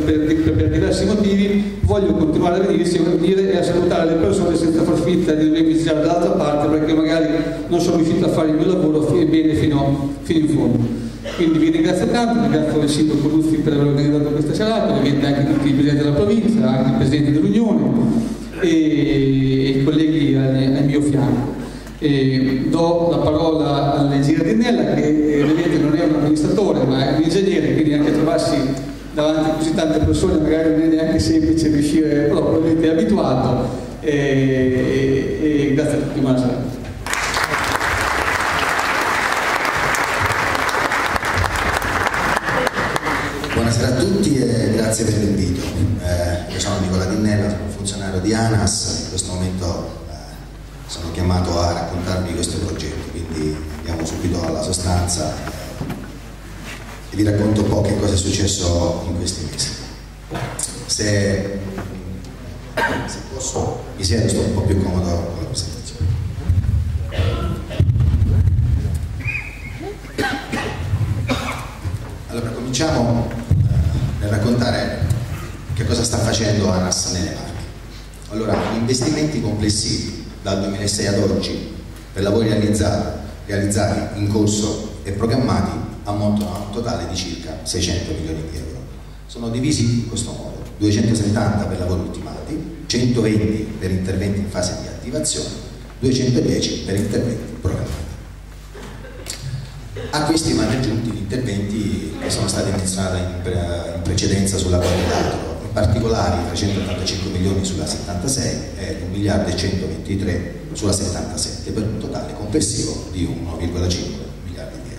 per diversi motivi, voglio continuare a venire e a salutare le persone senza far finta di dovermi girare dall'altra parte, perché magari non sono riuscito a fare il mio lavoro bene fino in fondo. Quindi vi ringrazio tanto, ringrazio il sindaco Luzzi per aver organizzato questa serata, ovviamente anche tutti i presidenti della provincia, anche il presidente dell'Unione e i colleghi al mio fianco. Do la parola al Giardinella, che vedete non è un amministratore ma è un ingegnere, quindi anche trovarsi davanti a così tante persone magari non è neanche semplice riuscire, però probabilmente è abituato. Grazie a tutti, buona serata. Buonasera a tutti e grazie per l'invito. Io sono Nicola Dinnella, sono funzionario di ANAS, in questo momento sono chiamato a raccontarvi questo progetto, quindi andiamo subito alla sostanza e vi racconto un po' che cosa è successo in questi mesi. Se Se posso, mi siedo, sto un po' più comodo con la presentazione. Allora, cominciamo nel raccontare che cosa sta facendo ANAS nelle Marche. Allora, gli investimenti complessivi dal 2006 ad oggi per lavori realizzati in corso e programmati ammontano a un totale di circa 600 milioni di euro. Sono divisi in questo modo: 270 per lavori ultimati, 120 per interventi in fase di attivazione, 210 per interventi programmati. A questi vanno aggiunti gli interventi che sono stati menzionati in precedenza sulla quadrilatero, in particolare 385 milioni sulla 76 e 1 miliardo e 123 sulla 77, per un totale complessivo di 1,5 miliardi di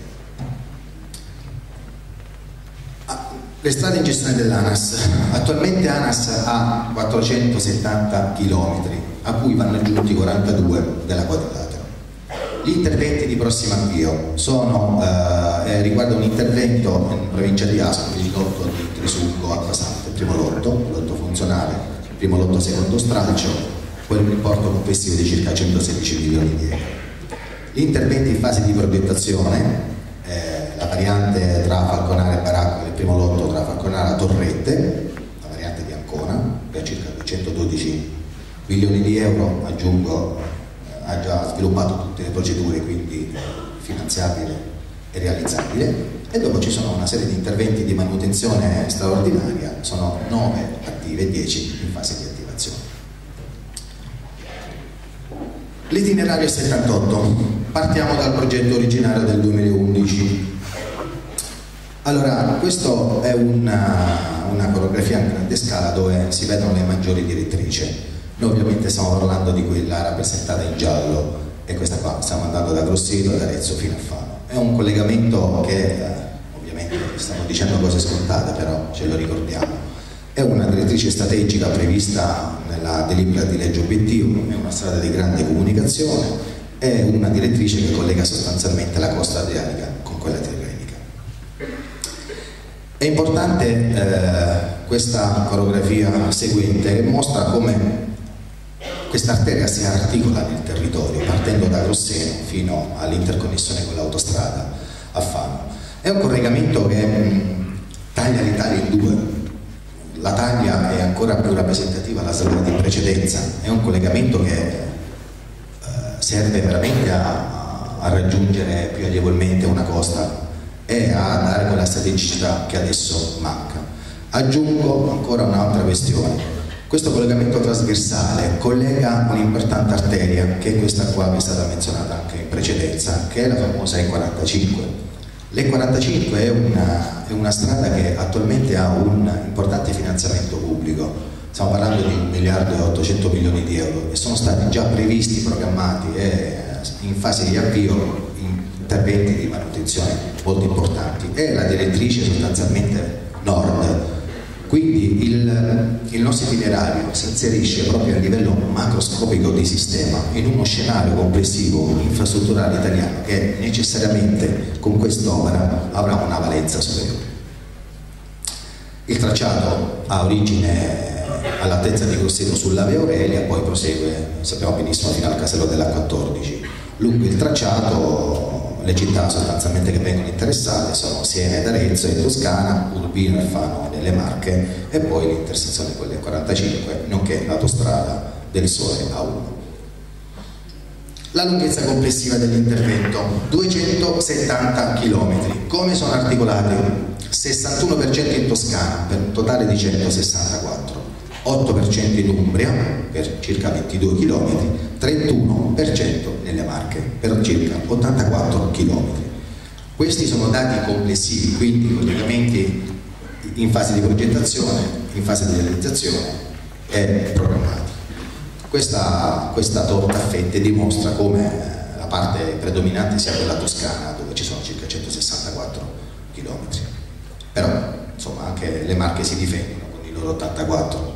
euro. Le strade in gestione dell'ANAS. Attualmente ANAS ha 470 km, a cui vanno aggiunti 42 della quadrilatero. Gli interventi di prossimo avvio riguardano un intervento in provincia di Ascoli, il lotto di Trisugo Acquasante, il primo lotto funzionale, il primo lotto secondo stralcio, con un importo complessivo di circa 116 milioni di euro. Gli interventi in fase di progettazione, la variante tra Falconara e Baracco, il primo lotto tra Falconara e Torrette, la variante di Ancona, per circa 212 milioni di euro, aggiungo, ha già sviluppato tutte le procedure, quindi finanziabile e realizzabile, e dopo ci sono una serie di interventi di manutenzione straordinaria, sono 9 attive e 10 in fase di attivazione. L'itinerario è 78, partiamo dal progetto originario del 2011. Allora, questo è una coreografia a grande scala dove si vedono le maggiori direttrici. Noi ovviamente stiamo parlando di quella rappresentata in giallo, e questa qua, stiamo andando da Grosseto ad Arezzo fino a Fano. È un collegamento che ovviamente stiamo dicendo cose scontate, però ce lo ricordiamo. È una direttrice strategica prevista nella delibera di legge obiettivo, è una strada di grande comunicazione, è una direttrice che collega sostanzialmente la costa adriatica con quella tirrenica. È importante questa coreografia seguente, che mostra come questa arteria si articola nel territorio, partendo da Grosseto fino all'interconnessione con l'autostrada a Fano. È un collegamento che taglia l'Italia in due. La taglia è ancora più rappresentativa alla strada di precedenza, è un collegamento che serve veramente a raggiungere più agevolmente una costa e a dare quella strategicità che adesso manca. Aggiungo ancora un'altra questione. Questo collegamento trasversale collega un'importante arteria, che è questa qua, che è stata menzionata anche in precedenza, che è la famosa E45. L'E45 è una strada che attualmente ha un importante finanziamento pubblico, stiamo parlando di 1 miliardo e 800 milioni di euro, e sono stati già previsti, programmati e in fase di avvio interventi di manutenzione molto importanti. È la direttrice sostanzialmente nord. Quindi il nostro itinerario si inserisce proprio a livello macroscopico di sistema in uno scenario complessivo infrastrutturale italiano che necessariamente con quest'opera avrà una valenza superiore. Il tracciato ha origine all'altezza di Grosseto sull'Ave Aurelia, poi prosegue, sappiamo benissimo, fino al casello della 14. Lungo il tracciato le città sostanzialmente che vengono interessate sono Siena ed Arezzo in Toscana, Urbino e Fano nelle Marche, e poi l'intersezione con le 45, nonché l'autostrada del Sole A1. La lunghezza complessiva dell'intervento, 270 km. Come sono articolati? 61% in Toscana per un totale di 164, 8% in Umbria per circa 22 km, 31% nelle Marche per circa 84 km. Questi sono dati complessivi, quindi collegamenti in fase di progettazione, in fase di realizzazione e programmati. Questa torta a fette dimostra come la parte predominante sia quella toscana, dove ci sono circa 164 km. Però insomma anche le Marche si difendono con i loro 84.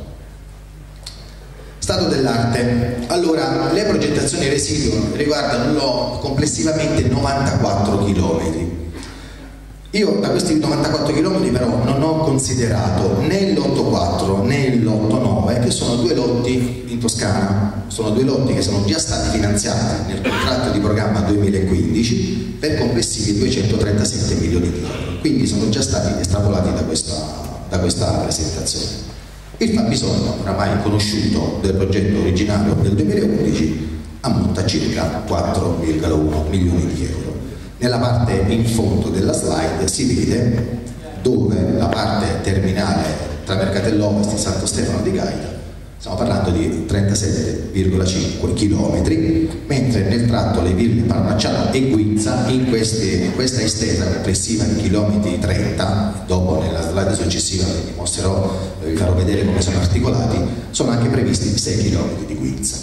Stato dell'arte. Allora, le progettazioni residuo riguardano complessivamente 94 km. Io da questi 94 km però non ho considerato né l'8-4 né l'8-9, che sono due lotti in Toscana, sono due lotti che sono già stati finanziati nel contratto di programma 2015 per complessivi 237 milioni di euro, quindi sono già stati estrapolati da questa presentazione. Il fabbisogno oramai conosciuto del progetto originario del 2011 ammonta a circa 4,1 milioni di euro. Nella parte in fondo della slide si vede dove la parte terminale tra Mercatello Ovest e Santo Stefano di Gaeta, stiamo parlando di 37,5 km, mentre nel tratto Le Ville, Parnacciano e Guizza, in questa estesa complessiva di chilometri 30, dopo nella slide successiva vi dimostrerò, vi farò vedere come sono articolati, sono anche previsti 6 km di Guizza.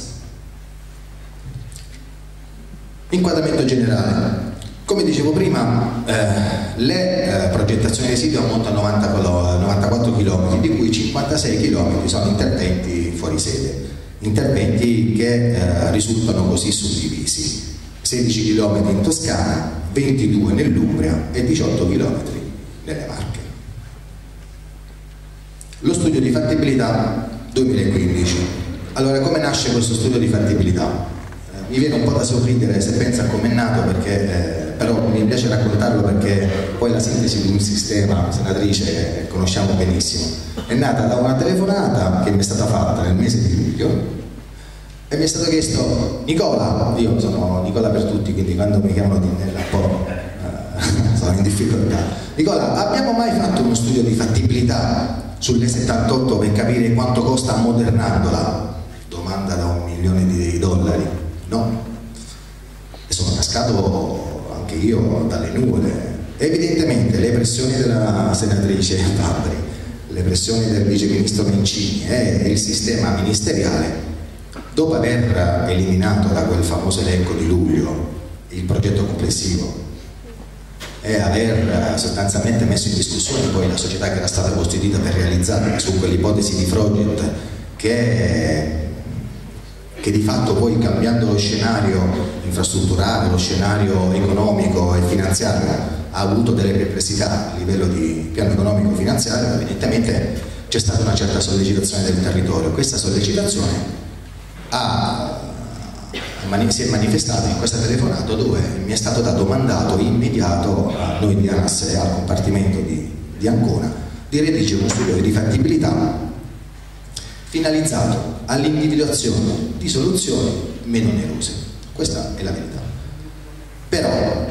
Inquadramento generale. Come dicevo prima, le progettazioni residue ammontano a 94 km, di cui 56 km sono interventi fuori sede, interventi che risultano così suddivisi: 16 km in Toscana, 22 nell'Umbria e 18 km nelle Marche. Lo studio di fattibilità 2015. Allora, come nasce questo studio di fattibilità? Mi viene un po' da sorridere se penso a come è nato, perché però mi piace raccontarlo perché poi la sintesi di un sistema, senatrice, che conosciamo benissimo, è nata da una telefonata che mi è stata fatta nel mese di luglio e mi è stato chiesto: Nicola, io sono Nicola per tutti, quindi quando mi chiamano Dinella un po' sono in difficoltà. Nicola, abbiamo mai fatto uno studio di fattibilità sulle 78 per capire quanto costa ammodernandola? Domanda da $1 milione di dollari. No. E sono cascato anche io dalle nuvole. Evidentemente le pressioni della senatrice Fabbri, le pressioni del vice ministro Mencini e il sistema ministeriale, dopo aver eliminato da quel famoso elenco di luglio il progetto complessivo e aver sostanzialmente messo in discussione poi la società che era stata costituita per realizzare su quell'ipotesi di project che di fatto poi, cambiando lo scenario infrastrutturale, lo scenario economico e finanziario, ha avuto delle perplessità a livello di piano economico finanziario, evidentemente c'è stata una certa sollecitazione del territorio. Questa sollecitazione si è manifestata in questa telefonata, dove mi è stato dato mandato immediato a noi di ANAS e al compartimento di Ancona di redigere uno studio di fattibilità finalizzato all'individuazione di soluzioni meno onerose. Questa è la verità. Però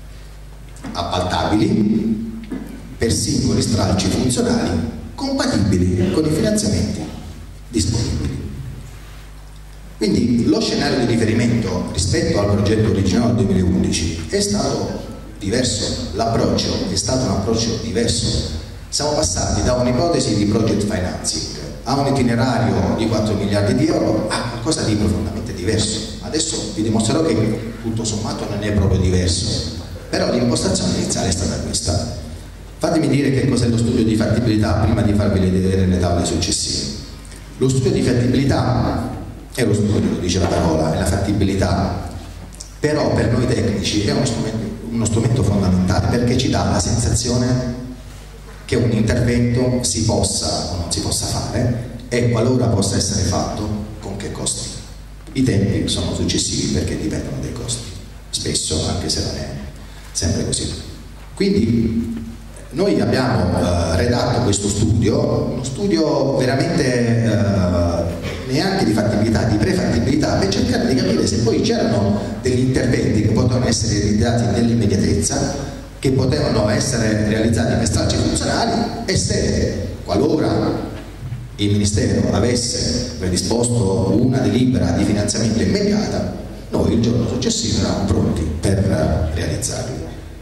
appaltabili per singoli stralci funzionali compatibili con i finanziamenti disponibili. Quindi lo scenario di riferimento rispetto al progetto originale del 2011 è stato diverso, l'approccio è stato un approccio diverso. Siamo passati da un'ipotesi di project financing a un itinerario di 4 miliardi di euro a qualcosa di profondamente diverso. Adesso vi dimostrerò che tutto sommato non è proprio diverso, però l'impostazione iniziale è stata questa. Fatemi dire che cos'è lo studio di fattibilità prima di farvi vedere le tavole successive. Lo studio di fattibilità è lo studio, lo dice la parola, è la fattibilità, però per noi tecnici è uno strumento fondamentale, perché ci dà la sensazione che un intervento si possa o non si possa fare, e qualora possa essere fatto, con che costi. I tempi sono successivi perché dipendono dai costi, spesso, anche se non è sempre così. Quindi noi abbiamo redatto questo studio, uno studio veramente neanche di fattibilità, di prefattibilità, per cercare di capire se poi c'erano degli interventi che potevano essere realizzati nell'immediatezza, che potevano essere realizzati per stralci funzionali, e se, qualora il Ministero avesse predisposto una delibera di finanziamento immediata, noi il giorno successivo eravamo pronti per realizzarli.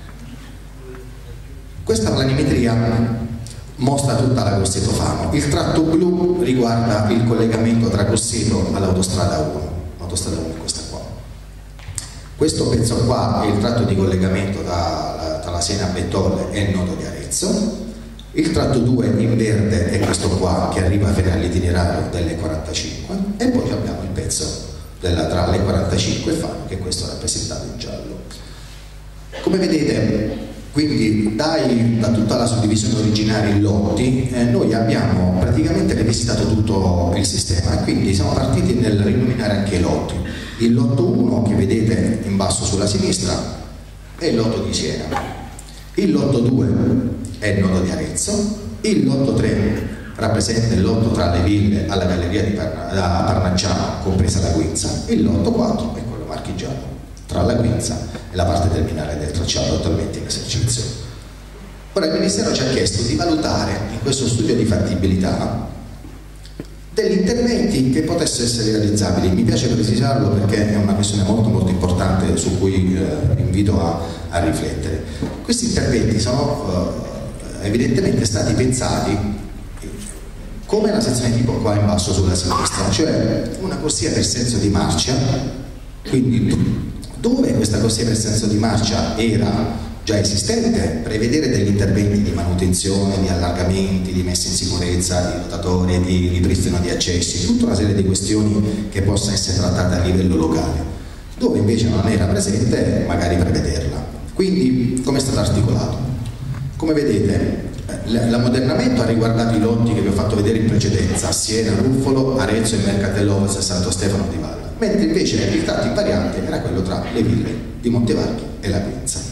Questa planimetria mostra tutta la Grosseto-Fano. Il tratto blu riguarda il collegamento tra Grosseto all'autostrada 1, l'autostrada 1 è questa qua. Questo pezzo qua è il tratto di collegamento tra la Siena a Bettolle e il nodo di Arezzo. Il tratto 2 in verde è questo qua, che arriva fino all'itinerario delle 45, e poi abbiamo il pezzo tra le 45 e Fano, che è questo rappresentato in giallo. Come vedete, Quindi da tutta la suddivisione originaria in lotti noi abbiamo praticamente rivisitato tutto il sistema e quindi siamo partiti nel rinominare anche i lotti. Il lotto 1 che vedete in basso sulla sinistra è il lotto di Siena, il lotto 2 è il nodo di Arezzo, il lotto 3 rappresenta il lotto tra le ville alla galleria di Parnacciano compresa la Quinza, il lotto 4 è quello marchigiano tra la Quinza e la parte terminale del tracciato attualmente in esercizio. Ora il Ministero ci ha chiesto di valutare in questo studio di fattibilità degli interventi che potessero essere realizzabili. Mi piace precisarlo perché è una questione molto importante su cui invito a riflettere. Questi interventi sono evidentemente stati pensati come la sezione tipo qua in basso sulla sinistra, cioè una corsia per senso di marcia, quindi dove questa corsia per senso di marcia era già esistente, prevedere degli interventi di manutenzione, di allargamenti, di messa in sicurezza, di rotatorie, di ripristino di accessi, tutta una serie di questioni che possa essere trattata a livello locale. Dove invece non era presente, magari prevederla. Quindi come è stato articolato? Come vedete, l'ammodernamento ha riguardato i lotti che vi ho fatto vedere in precedenza, Siena, Ruffolo, Arezzo e Mercatello Ovest e Santo Stefano di Valle, mentre invece il tratto invariante era quello tra le ville di Montevarchi e la Quinza.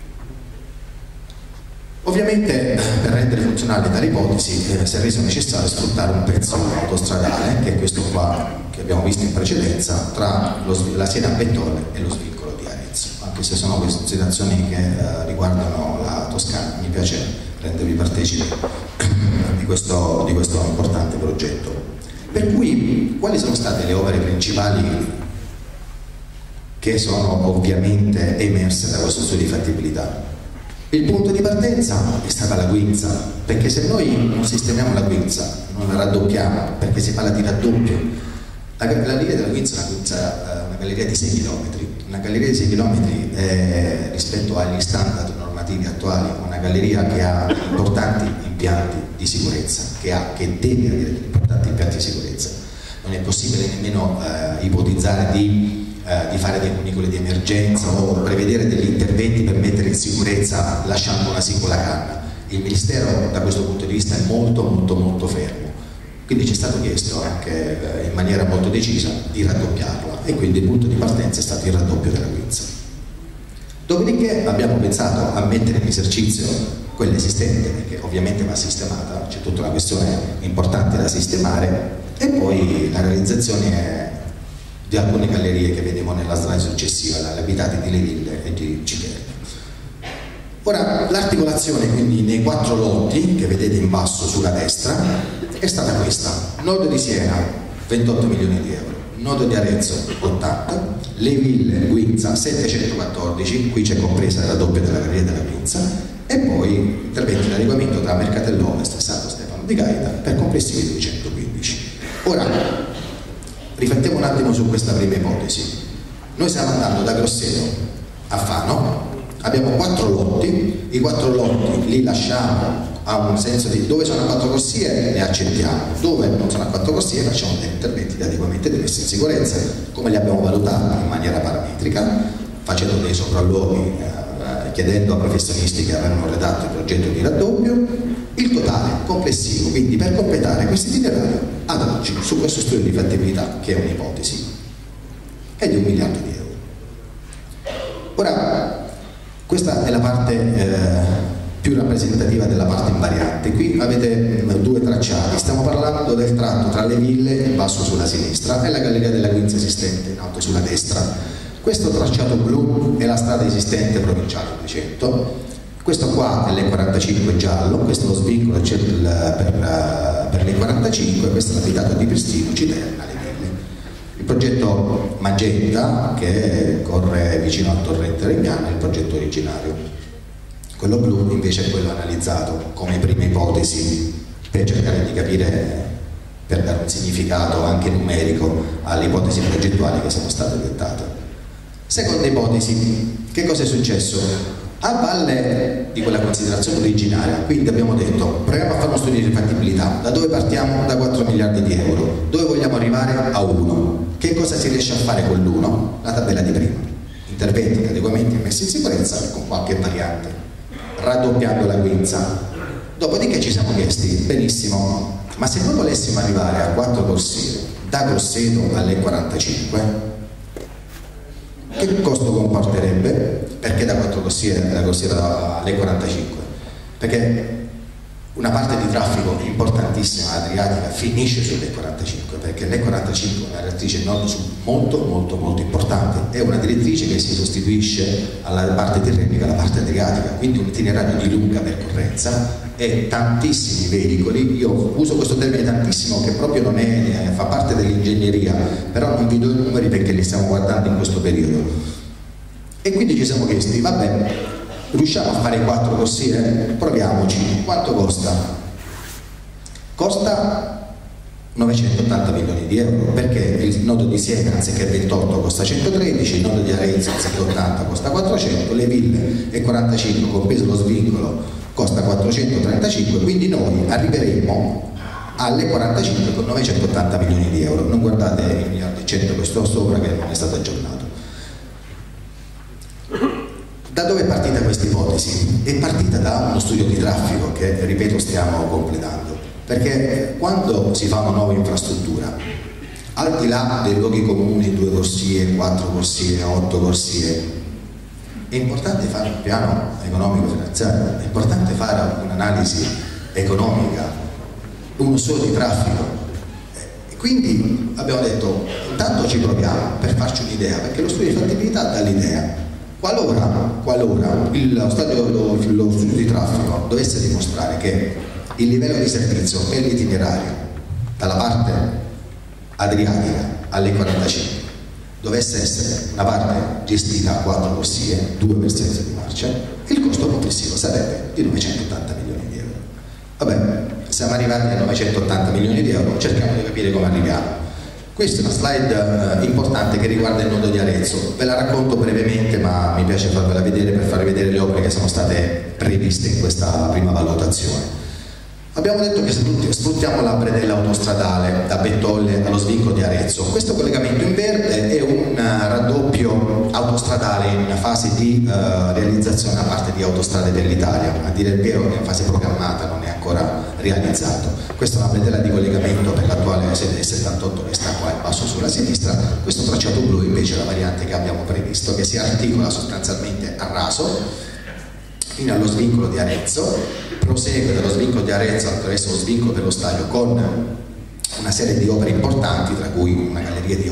Ovviamente per rendere funzionale tale ipotesi si è reso necessario sfruttare un pezzo autostradale, che è questo qua che abbiamo visto in precedenza, tra la Siena Bettolle e lo svincolo di Arezzo. Anche se sono considerazioni che riguardano la Toscana, mi piace rendervi partecipi di questo importante progetto. Per cui, quali sono state le opere principali che sono ovviamente emerse da questo studio di fattibilità? Il punto di partenza è stata la Quinza, perché se noi non sistemiamo la Quinza, non la raddoppiamo, perché si parla di raddoppio, la galleria della Quinza è una galleria di 6 km, una galleria di 6 km rispetto agli standard normativi attuali, una galleria che ha importanti impianti di sicurezza, che deve avere degli importanti impianti di sicurezza. Non è possibile nemmeno ipotizzare di fare dei cunicoli di emergenza o prevedere degli interventi per mettere in sicurezza lasciando una singola canna. Il Ministero da questo punto di vista è molto fermo, quindi ci è stato chiesto anche in maniera molto decisa di raddoppiarla e quindi il punto di partenza è stato il raddoppio della Quinza. Dopodiché abbiamo pensato a mettere in esercizio quella esistente, perché ovviamente va sistemata, c'è tutta una questione importante da sistemare, e poi la realizzazione di alcune gallerie che vedremo nella slide successiva, dalle abitate di Leville e di Citerna. Ora, l'articolazione quindi nei 4 lotti che vedete in basso sulla destra è stata questa: nodo di Siena 28 milioni di euro, nodo di Arezzo 80, Leville Quinza 714, qui c'è compresa la doppia della galleria della Quinza, e poi interventi di adeguamento tra Mercatello Ovest e Santo Stefano di Gaeta per complessivi 215. Ora, riflettiamo un attimo su questa prima ipotesi. Noi stiamo andando da Grosseto a Fano, abbiamo 4 lotti, i 4 lotti li lasciamo a un senso di dove sono a 4 corsie ne accettiamo, dove non sono a 4 corsie facciamo degli interventi di adeguamento e di messa in sicurezza, come li abbiamo valutati in maniera parametrica, facendo dei sopralluoghi, chiedendo a professionisti che avevano redatto il progetto di raddoppio. Il totale complessivo, quindi per completare questo itinerario, ad oggi, su questo studio di fattibilità, che è un'ipotesi, è di 1 miliardo di euro. Ora, questa è la parte più rappresentativa della parte invariante. Qui avete 2 tracciati, stiamo parlando del tratto tra le ville in basso sulla sinistra e la galleria della Quinza esistente in alto sulla destra. Questo tracciato blu è la strada esistente provinciale 200. Questo qua è l'E45 giallo, questo è lo svincolo per l'E45, questo è l'abitato di Prestino, Citerna, le ville. Il progetto magenta, che corre vicino al torrente Regnano, è il progetto originario. Quello blu invece è quello analizzato come prima ipotesi per cercare di capire, per dare un significato anche numerico alle ipotesi progettuali che sono state dettate. Seconda ipotesi, che cosa è successo? A valle di quella considerazione originaria, quindi abbiamo detto proviamo a fare uno studio di fattibilità. Da dove partiamo? Da 4 miliardi di euro. Dove vogliamo arrivare? A 1. Che cosa si riesce a fare con l'1? La tabella di prima: interventi, adeguamenti e messi in sicurezza con qualche variante. raddoppiando la Quinza. Dopodiché ci siamo chiesti, benissimo, ma se noi volessimo arrivare a 4 corsie da Grosseto all'E45, che costo comporterebbe? Perché da 4 corsie da Grosseto all'E45? Perché una parte di traffico importantissima adriatica finisce sull'E45, perché l'E45 è una direttrice nord-sud molto importante, è una direttrice che si sostituisce alla parte tirrenica, alla parte adriatica, quindi un itinerario di lunga percorrenza e tantissimi veicoli. Io uso questo termine tantissimo che proprio non è, fa parte dell'ingegneria, però non vi do i numeri perché li stiamo guardando in questo periodo. E quindi ci siamo chiesti, vabbè, riusciamo a fare 4 corsie? Proviamoci. Quanto costa? Costa 980 milioni di euro, perché il nodo di Siena anziché 28 costa 113, il nodo di Arezzo anziché 80 costa 400, le ville e 45 compreso lo svincolo costa 435, quindi noi arriveremo alle 45 con 980 milioni di euro. Non guardate il miliardo e 100 che sto sopra, che non è stato aggiornato. Da dove è partita questa ipotesi? È partita da uno studio di traffico che, ripeto, stiamo completando, perché quando si fa una nuova infrastruttura, al di là dei luoghi comuni, 2 corsie, 4 corsie, 8 corsie, è importante fare un piano economico-finanziario, è importante fare un'analisi economica, uno studio di traffico. E quindi abbiamo detto, intanto ci proviamo per farci un'idea, perché lo studio di fattibilità dà l'idea. Qualora lo studio di traffico dovesse dimostrare che il livello di servizio e l'itinerario dalla parte adriatica all'E45 dovesse essere una parte gestita a 4 corsie, 2 per senso di marcia, il costo complessivo sarebbe di 980 milioni di euro. Vabbè, siamo arrivati a 980 milioni di euro, cerchiamo di capire come arriviamo. Questa è una slide importante che riguarda il nodo di Arezzo. Ve la racconto brevemente, ma mi piace farvela vedere per farvi vedere le opere che sono state previste in questa prima valutazione. Abbiamo detto che sfruttiamo la bretella autostradale da Bettolle allo svincolo di Arezzo. Questo collegamento in verde è un raddoppio autostradale in fase di realizzazione da parte di Autostrade dell'Italia. A dire il vero è in fase programmata, non è ancora realizzato. Questa è una bretella di collegamento per l'attuale sede 78 che sta qua in basso sulla sinistra. Questo tracciato blu invece è la variante che abbiamo previsto, che si articola sostanzialmente a raso fino allo svincolo di Arezzo, prosegue dallo svincolo di Arezzo attraverso lo svincolo dello stadio con una serie di opere importanti, tra cui una galleria di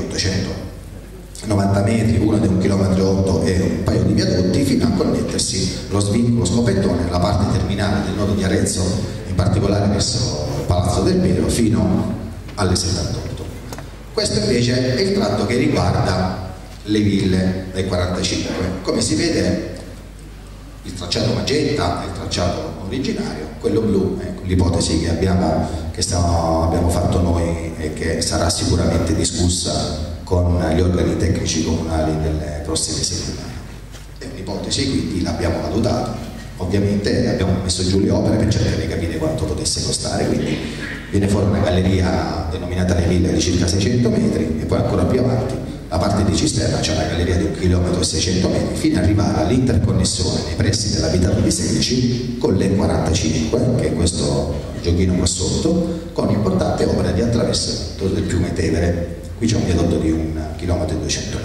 890 metri, una di 1,8 km e un paio di viadotti, fino a connettersi lo svincolo Scopettone, la parte terminale del nodo di Arezzo, in particolare verso il Palazzo del Pero, fino alle 78. Questo invece è il tratto che riguarda le ville del 45. Come si vede, il tracciato magenta è il tracciato originario, quello blu è l'ipotesi che abbiamo fatto noi e che sarà sicuramente discussa con gli organi tecnici comunali nelle prossime settimane. È un'ipotesi, quindi l'abbiamo valutata, ovviamente abbiamo messo giù le opere per cercare di capire quanto potesse costare, quindi viene fuori una galleria denominata Le Ville di circa 600 metri e poi ancora più avanti la parte di Cisterna c'è una galleria di 1,6 km fino ad arrivare all'interconnessione nei pressi dell'abitato di Senici con l'E45, che è questo giochino qua sotto, con importante opera di attraversamento del fiume Tevere. Qui c'è un viadotto di 1,2 km.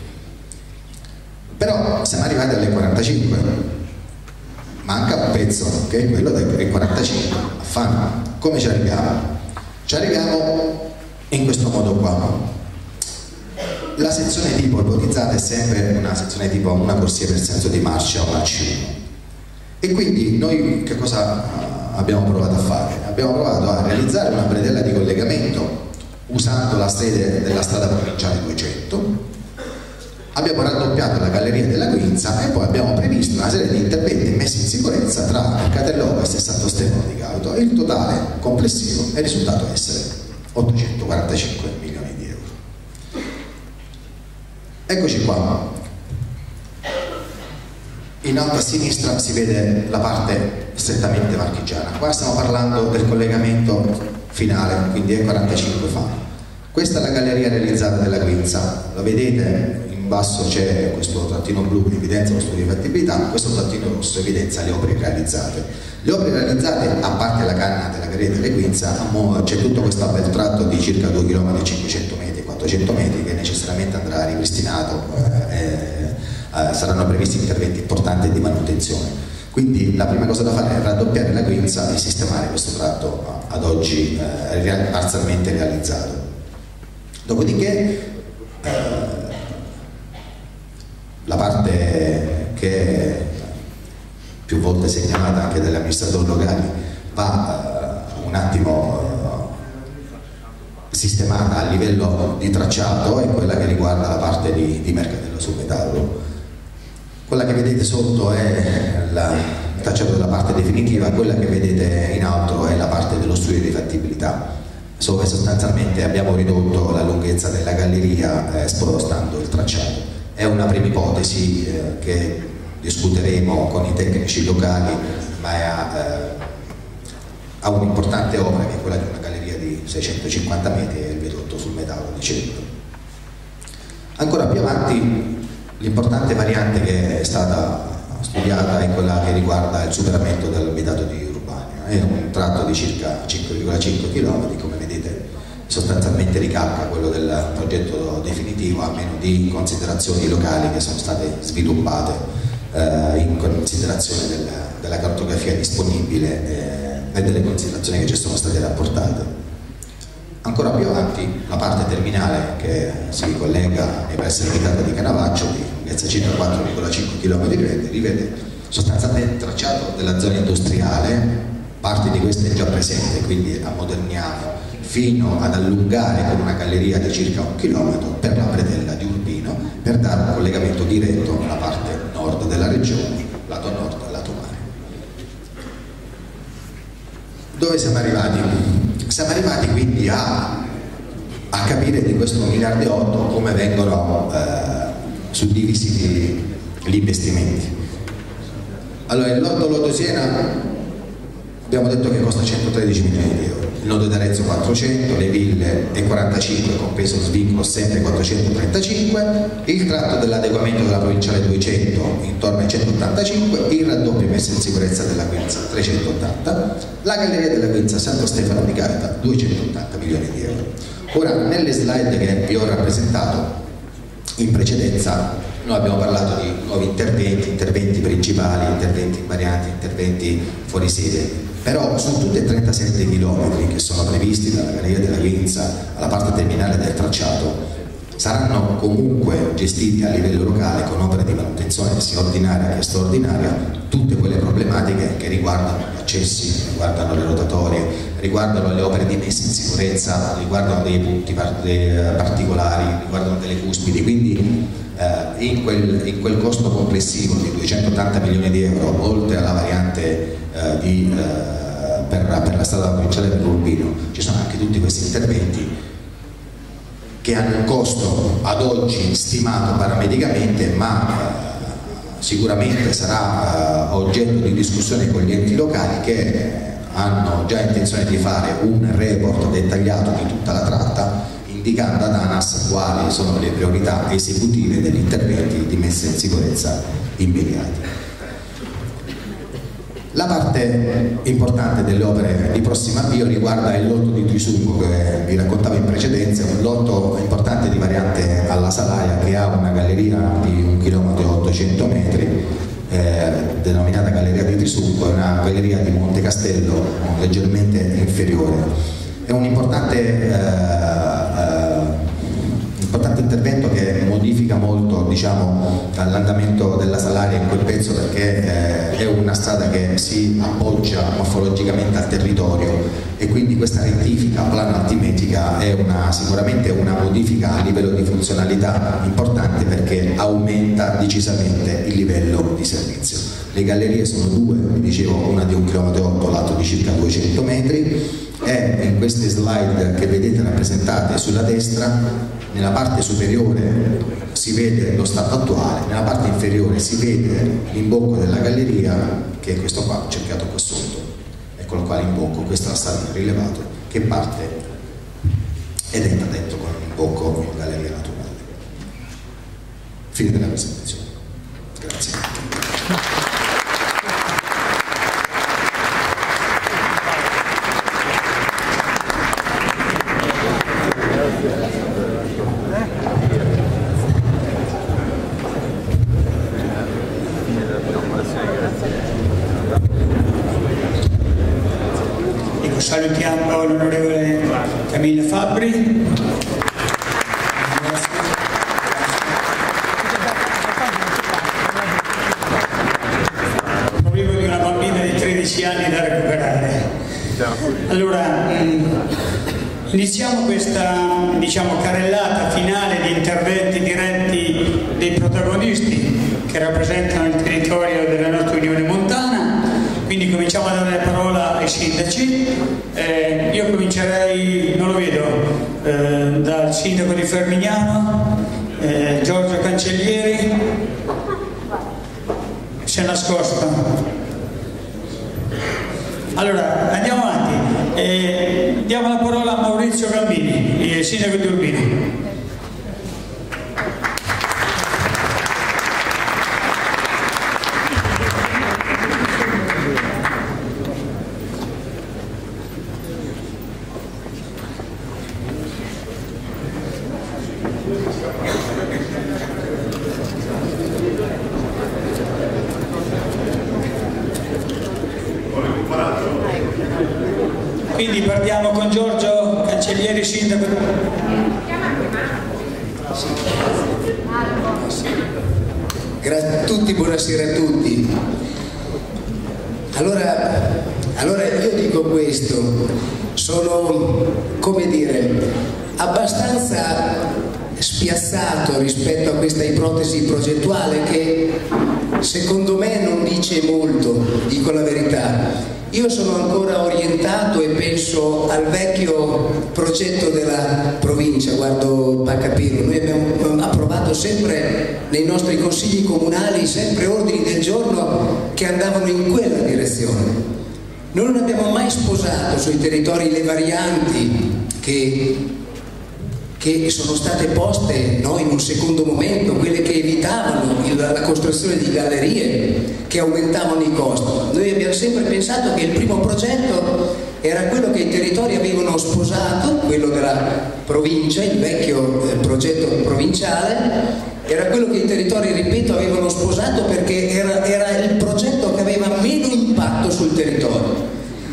Però siamo arrivati all'E45, manca un pezzo che è quello del 45 a Fano. Come ci arriviamo? Ci arriviamo in questo modo qua. La sezione tipo ipotizzata è sempre una sezione tipo una corsia per senso di marcia o una C1. E quindi noi che cosa abbiamo provato a fare? Abbiamo provato a realizzare una bretella di collegamento usando la sede della strada provinciale 200, abbiamo raddoppiato la galleria della Quinza e poi abbiamo previsto una serie di interventi messi in sicurezza tra Mercatello Ovest e Santo Stefano di Cauto, e il totale complessivo è risultato essere 845 milioni di euro. Eccoci qua. In alto a sinistra si vede la parte strettamente marchigiana. Qua stiamo parlando del collegamento finale, quindi E45 Fano. Questa è la galleria realizzata della Quinza, la vedete in in basso c'è questo trattino blu che evidenzia lo studio di fattibilità, questo trattino rosso evidenzia le opere realizzate. Le opere realizzate, a parte la canna della Galleria delle Quinza, c'è tutto questo bel tratto di circa 2 km 500 metri, 400 metri che necessariamente andrà ripristinato, saranno previsti interventi importanti di manutenzione. Quindi la prima cosa da fare è raddoppiare la Quinza e sistemare questo tratto ad oggi parzialmente realizzato. Dopodiché la parte che più volte segnalata anche dagli amministratori locali va un attimo sistemata a livello di tracciato, è quella che riguarda la parte di Mercatello sul Metallo. Quella che vedete sotto è il tracciato della parte definitiva, quella che vedete in alto è la parte dello studio di fattibilità, dove sostanzialmente abbiamo ridotto la lunghezza della galleria spostando il tracciato. È una prima ipotesi che discuteremo con i tecnici locali, ma ha un'importante opera che è quella di una galleria di 650 metri e il viadotto sul Metallo di 100. Ancora più avanti l'importante variante che è stata studiata è quella che riguarda il superamento dell'abitato di Urbania. È un tratto di circa 5,5 km, come vedete sostanzialmente ricalca quello del progetto definitivo, a meno di considerazioni locali che sono state sviluppate in considerazione della cartografia disponibile e delle considerazioni che ci sono state rapportate. Ancora più avanti la parte terminale che si collega ai pressi dell'abitato di Canavaccio di lunghezza circa 4,5 km rivede sostanzialmente il tracciato della zona industriale, parte di questa è già presente, quindi ammoderniamo fino ad allungare con una galleria di circa 1 chilometro per la predella di Urbino, per dare un collegamento diretto alla parte nord della regione, lato nord e lato mare. Dove siamo arrivati? Siamo arrivati quindi a capire di questo 1,8 miliardi come vengono suddivisi gli investimenti. Allora, il nodo Siena abbiamo detto che costa 113 milioni di euro, il nodo d'Arezzo 400, le ville e 45 compreso lo svincolo sempre 435, il tratto dell'adeguamento della provinciale 200 intorno ai 185, il raddoppio messo in sicurezza della Quinza 380, la galleria della Quinza Santo Stefano di Gaeta 280 milioni di euro. Ora, nelle slide che vi ho rappresentato in precedenza noi abbiamo parlato di nuovi interventi principali, interventi invarianti, interventi fuori sede. Però su tutti e 37 km che sono previsti dalla Galleria della Quinza alla parte terminale del tracciato saranno comunque gestiti a livello locale con opere di manutenzione sia ordinaria che straordinaria, tutte quelle problematiche che riguardano gli accessi, riguardano le rotatorie, riguardano le opere di messa in sicurezza, riguardano dei punti particolari, riguardano delle cuspidi, quindi in quel costo complessivo di 280 milioni di euro, oltre alla variante per la strada provinciale per Urbino, ci sono anche tutti questi interventi che hanno un costo ad oggi stimato paramedicamente, ma sicuramente sarà oggetto di discussione con gli enti locali che hanno già intenzione di fare un report dettagliato di tutta la tratta, indicando ad ANAS quali sono le priorità esecutive degli interventi di messa in sicurezza immediati. La parte importante delle opere di prossimo avvio riguarda il lotto di Trisungo che vi raccontavo in precedenza, un lotto importante di variante alla Salaia che ha una galleria di 1 km 800 metri, denominata Galleria di Trisungo, è una galleria di Monte Castello leggermente inferiore. È un importante intervento che modifica molto, diciamo, l'andamento della Salaria in quel pezzo, perché è una strada che si appoggia morfologicamente al territorio e quindi questa rettifica plano-altimetrica è sicuramente una modifica a livello di funzionalità importante, perché aumenta decisamente il livello di servizio. Le gallerie sono due, vi dicevo, una di 1,8 km, l'altro di circa 200 metri, e in queste slide che vedete rappresentate sulla destra, nella parte superiore si vede lo stato attuale, nella parte inferiore si vede l'imbocco della galleria, che è questo qua, cercato qua sotto, eccolo qua l'imbocco, questo è stato rilevato, che parte ed entra dentro con l'imbocco in galleria naturale. Fine della presentazione. Grazie. Salutiamo l'onorevole Camilla Fabbri. Provivo di una bambina di 13 anni da recuperare. Allora, iniziamo questa, diciamo, carrellata finale di interventi diretti dei protagonisti che rappresentano il territorio della nostra Unione Montana. Quindi cominciamo a dare la parola ai sindaci. Io comincerei, non lo vedo, dal sindaco di Fermignano, Giorgio Cancellieri. Si è nascosto. Allora, andiamo avanti. Diamo la parola a Maurizio Gambini, il sindaco di Urbino. Quindi partiamo con Giorgio Cancellieri, sindaco. Grazie a tutti, buonasera a tutti. Allora io dico questo, sono, come dire, abbastanza spiazzato rispetto a questa ipotesi progettuale che secondo me non dice molto, dico la verità. Io sono ancora orientato e penso al vecchio progetto della provincia, guardo Paccapino, noi abbiamo approvato sempre nei nostri consigli comunali sempre ordini del giorno che andavano in quella direzione. Noi non abbiamo mai sposato sui territori le varianti che sono state poste, no, in un secondo momento, quelle che evitavano la costruzione di gallerie che aumentavano i costi. Noi abbiamo sempre pensato che il primo progetto era quello che i territori avevano sposato, quello della provincia, il vecchio progetto provinciale, era quello che i territori, ripeto, avevano sposato perché era il progetto che aveva meno impatto sul territorio.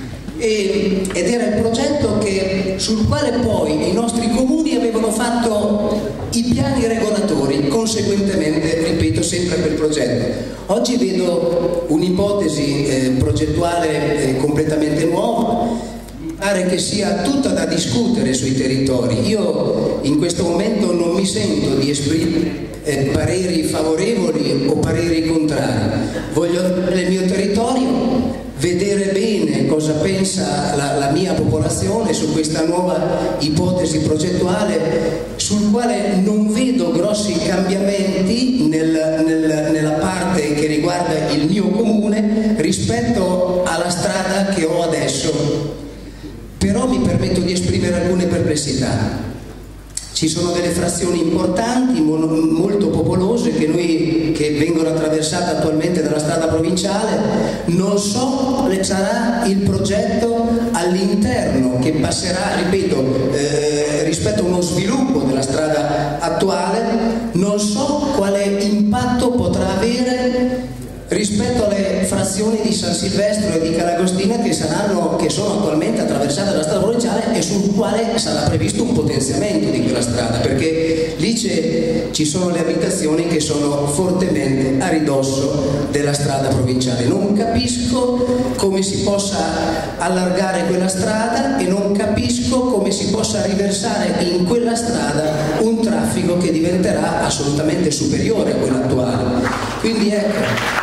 Ed era il progetto sul quale poi i nostri comuni avevano fatto i piani regolatori, conseguentemente, ripeto, sempre quel progetto. Oggi vedo un'ipotesi progettuale completamente nuova, mi pare che sia tutta da discutere sui territori. Io in questo momento non mi sento di esprimere pareri favorevoli o pareri contrari. Voglio nel mio territorio vedere bene cosa pensa la mia popolazione su questa nuova ipotesi progettuale, sul quale non vedo grossi cambiamenti nella parte che riguarda il mio comune rispetto alla strada che ho adesso. Però mi permetto di esprimere alcune perplessità. Ci sono delle frazioni importanti, molto popolose, che vengono attraversate attualmente dalla strada provinciale. Non so quale sarà il progetto all'interno che passerà, ripeto, rispetto a uno sviluppo della strada attuale. Non so quale impatto potrà avere rispetto alle frazioni di San Silvestro e di Calagostina che sono attualmente attraversate dalla strada provinciale e sul quale sarà previsto un potenziamento di quella strada, perché lì ci sono le abitazioni che sono fortemente a ridosso della strada provinciale. Non capisco come si possa allargare quella strada e non capisco come si possa riversare in quella strada un traffico che diventerà assolutamente superiore a quello attuale. Quindi ecco,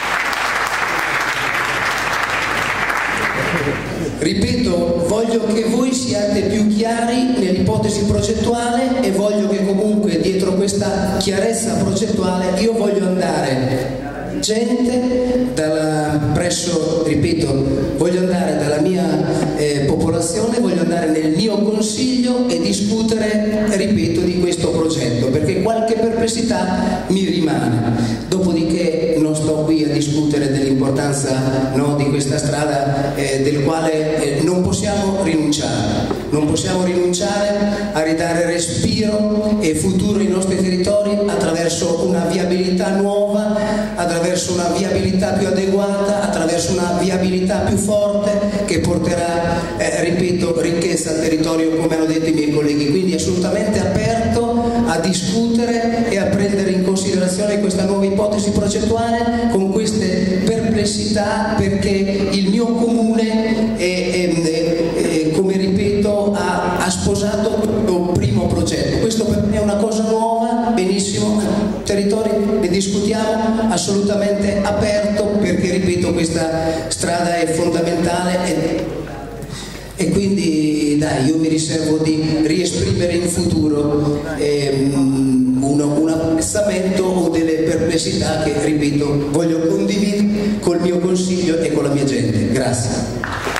ripeto, voglio che voi siate più chiari nell'ipotesi progettuale e voglio che comunque dietro questa chiarezza progettuale io voglio andare gente voglio andare dalla mia popolazione, voglio andare nel mio consiglio e discutere, ripeto, di questo progetto, perché qualche perplessità mi rimane. Dopodiché non sto qui a discutere dell'importanza, no, di questa strada del quale non possiamo rinunciare. Non possiamo rinunciare a ridare respiro e futuro ai nostri territori attraverso una viabilità nuova, attraverso una viabilità più adeguata, attraverso una viabilità più forte che porterà, ripeto, ricchezza al territorio, come hanno detto i miei colleghi. Quindi assolutamente aperto a discutere e a prendere in considerazione questa nuova ipotesi progettuale con queste perplessità, perché il mio comune come ripeto ha sposato il primo progetto. Questo per me è una cosa nuova, benissimo, territori ne discutiamo, assolutamente aperto, perché ripeto questa strada è fondamentale e quindi dai, io mi riservo di riesprimere in futuro un apprezzamento o delle perplessità che, ripeto, voglio condividere col mio consiglio e con la mia gente. Grazie.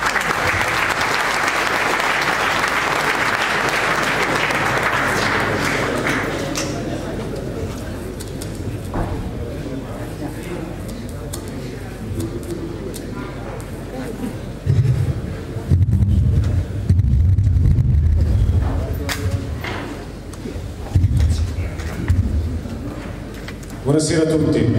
Buonasera a tutti.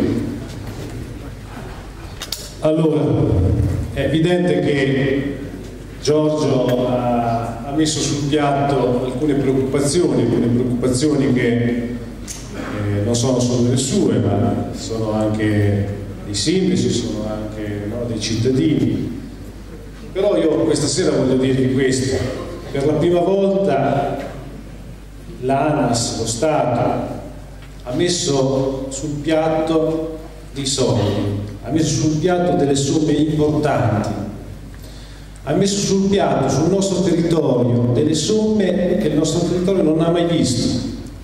Allora, è evidente che Giorgio ha messo sul piatto alcune preoccupazioni che non sono solo le sue, ma sono anche dei sindaci, sono anche, no, dei cittadini. Però io questa sera voglio dirvi questo: per la prima volta l'ANAS, lo Stato, ha messo sul piatto dei soldi, ha messo sul piatto delle somme importanti, ha messo sul piatto, sul nostro territorio, delle somme che il nostro territorio non ha mai visto,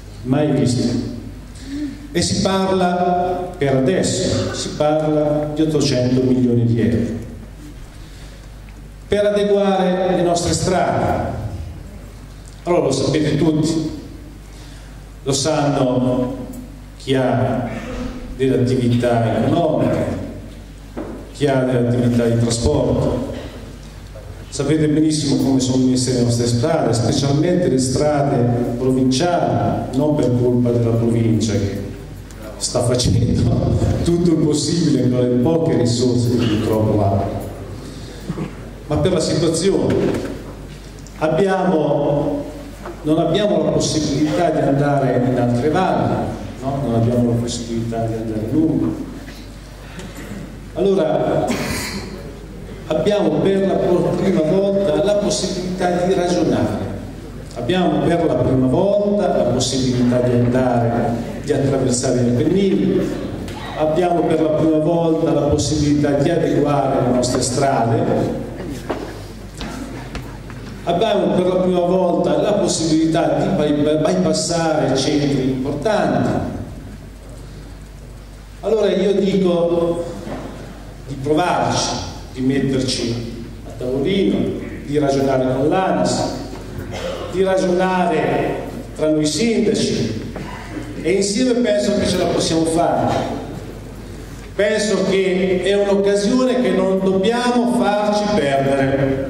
e si parla, per adesso, si parla di 800 milioni di euro per adeguare le nostre strade. Allora, lo sapete tutti, lo sanno chi ha delle attività economiche, chi ha delle attività di trasporto. Sapete benissimo come sono messe le nostre strade, specialmente le strade provinciali, non per colpa della provincia che sta facendo tutto il possibile con le poche risorse che purtroppo ha, ma per la situazione. Non abbiamo la possibilità di andare in altre valli, no? Non abbiamo la possibilità di andare in Umbria. Allora abbiamo per la prima volta la possibilità di ragionare, abbiamo per la prima volta la possibilità di attraversare gli Appennini, abbiamo per la prima volta la possibilità di adeguare le nostre strade, abbiamo per la prima volta la possibilità di bypassare centri importanti. Allora io dico di provarci, di metterci a tavolino, di ragionare con l'ANAS, di ragionare tra noi sindaci, e insieme penso che ce la possiamo fare. Penso che è un'occasione che non dobbiamo farci perdere,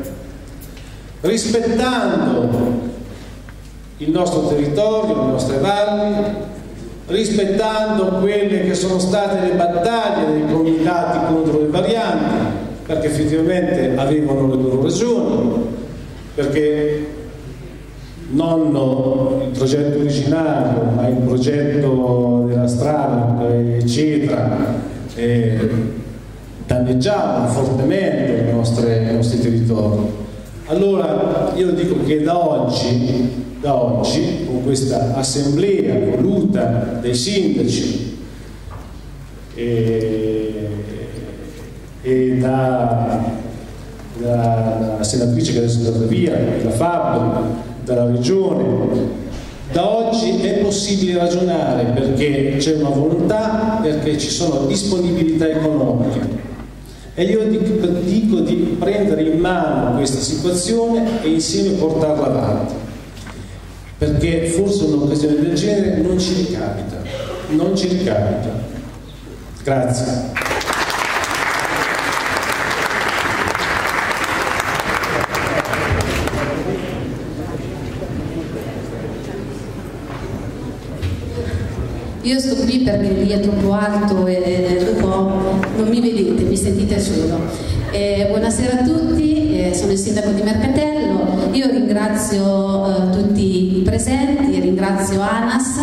rispettando il nostro territorio, le nostre valli, rispettando quelle che sono state le battaglie dei comitati contro le varianti, perché effettivamente avevano le loro ragioni, perché non il progetto originario, ma il progetto della strada, eccetera, danneggiava fortemente i nostri territori. Allora io dico che da oggi, con questa assemblea voluta dai sindaci e dalla senatrice che adesso è andata via, la Fabio, dalla regione, da oggi è possibile ragionare, perché c'è una volontà, perché ci sono disponibilità economiche. E io dico di prendere in mano questa situazione e insieme portarla avanti, perché forse un'occasione del genere non ci ricapita. non ci ricapita. Grazie. Io sto qui perché lì è troppo alto e un po' non mi vedete, mi sentite solo. Buonasera a tutti, sono il sindaco di Mercatello. Io ringrazio tutti i presenti, ringrazio ANAS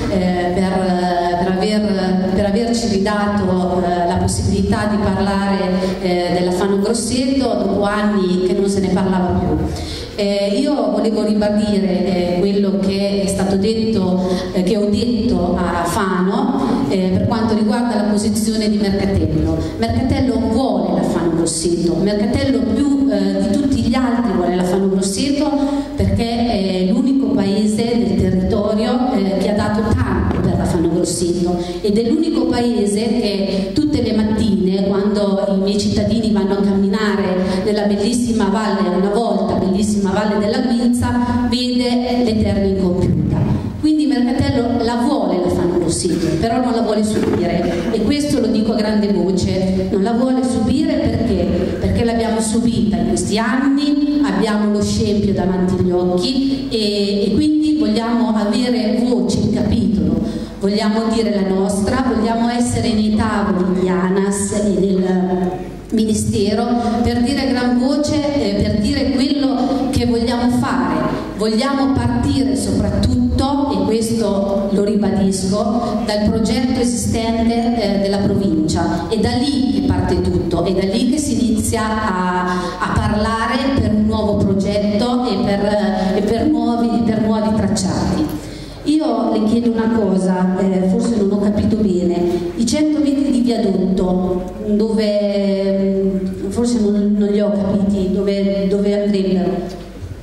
per averci ridato la possibilità di parlare della Fano Grosseto dopo anni che non se ne parlava più. Io volevo ribadire quello che è stato detto, che ho detto a Fano per quanto riguarda la posizione di Mercatello. Mercatello vuole la Fano Grosseto, Mercatello più di tutti gli altri vuole la Fano Grosseto perché è l'unico paese del territorio che ha dato tanto per la Fano Grosseto ed è l'unico paese che tutte le mattine, quando i miei cittadini vanno a camminare nella bellissima valle, una volta bellissima valle della Guinza, vede le terme incompiuta. Quindi Mercatello la vuole la Fano Grosseto, però non la vuole subire, e questo lo dico a grande voce, non la vuole subire perché l'abbiamo subita in questi anni, abbiamo lo scempio davanti agli occhi e quindi vogliamo avere voce in capitolo, vogliamo dire la nostra, vogliamo essere nei tavoli di ANAS e del Ministero per dire a gran voce, per dire quello che vogliamo fare. Vogliamo partire soprattutto, e questo lo ribadisco, dal progetto esistente della provincia. È da lì che parte tutto, è da lì che si inizia a parlare per un nuovo progetto e per nuovi tracciati. Io le chiedo una cosa, forse non ho capito bene, i 100 metri di viadotto, dove, forse non li ho capiti, dove andrebbero?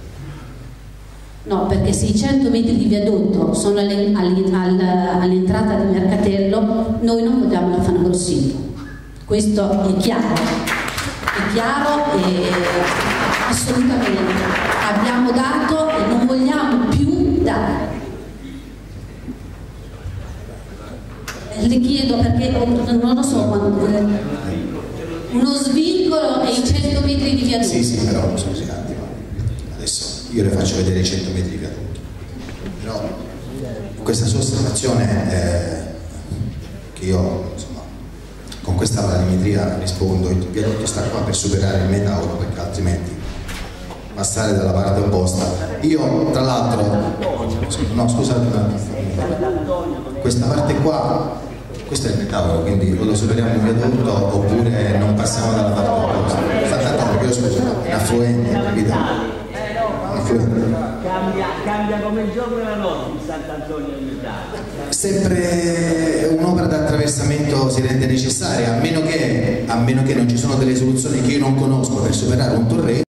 No, perché se i 100 metri di viadotto sono all'entrata di Mercatello, noi non vogliamo la Fano Grosseto. Questo è chiaro e assolutamente abbiamo dato e non vogliamo più dare. Le chiedo perché non lo so quando uno svincolo e i 100 metri di viadotto. Sì, però scusi un attimo, adesso io le faccio vedere i 100 metri di viadotto, però questa sua osservazione che io insomma con questa planimetria rispondo, il viadotto sta qua per superare il Metauro, perché altrimenti passare dalla parte opposta. Io tra l'altro, no scusate un attimo, questa parte qua, questo è il Metauro, quindi o lo superiamo in viadotto oppure non passiamo dalla parte opposta. Sant'Antonio, io scuso, è affluente, capito? Affluente. Cambia come il giorno e la notte di Sant'Antonio ogni tanto. Sempre un'opera d'attraversamento si rende necessaria, a meno che non ci sono delle soluzioni che io non conosco per superare un torrente.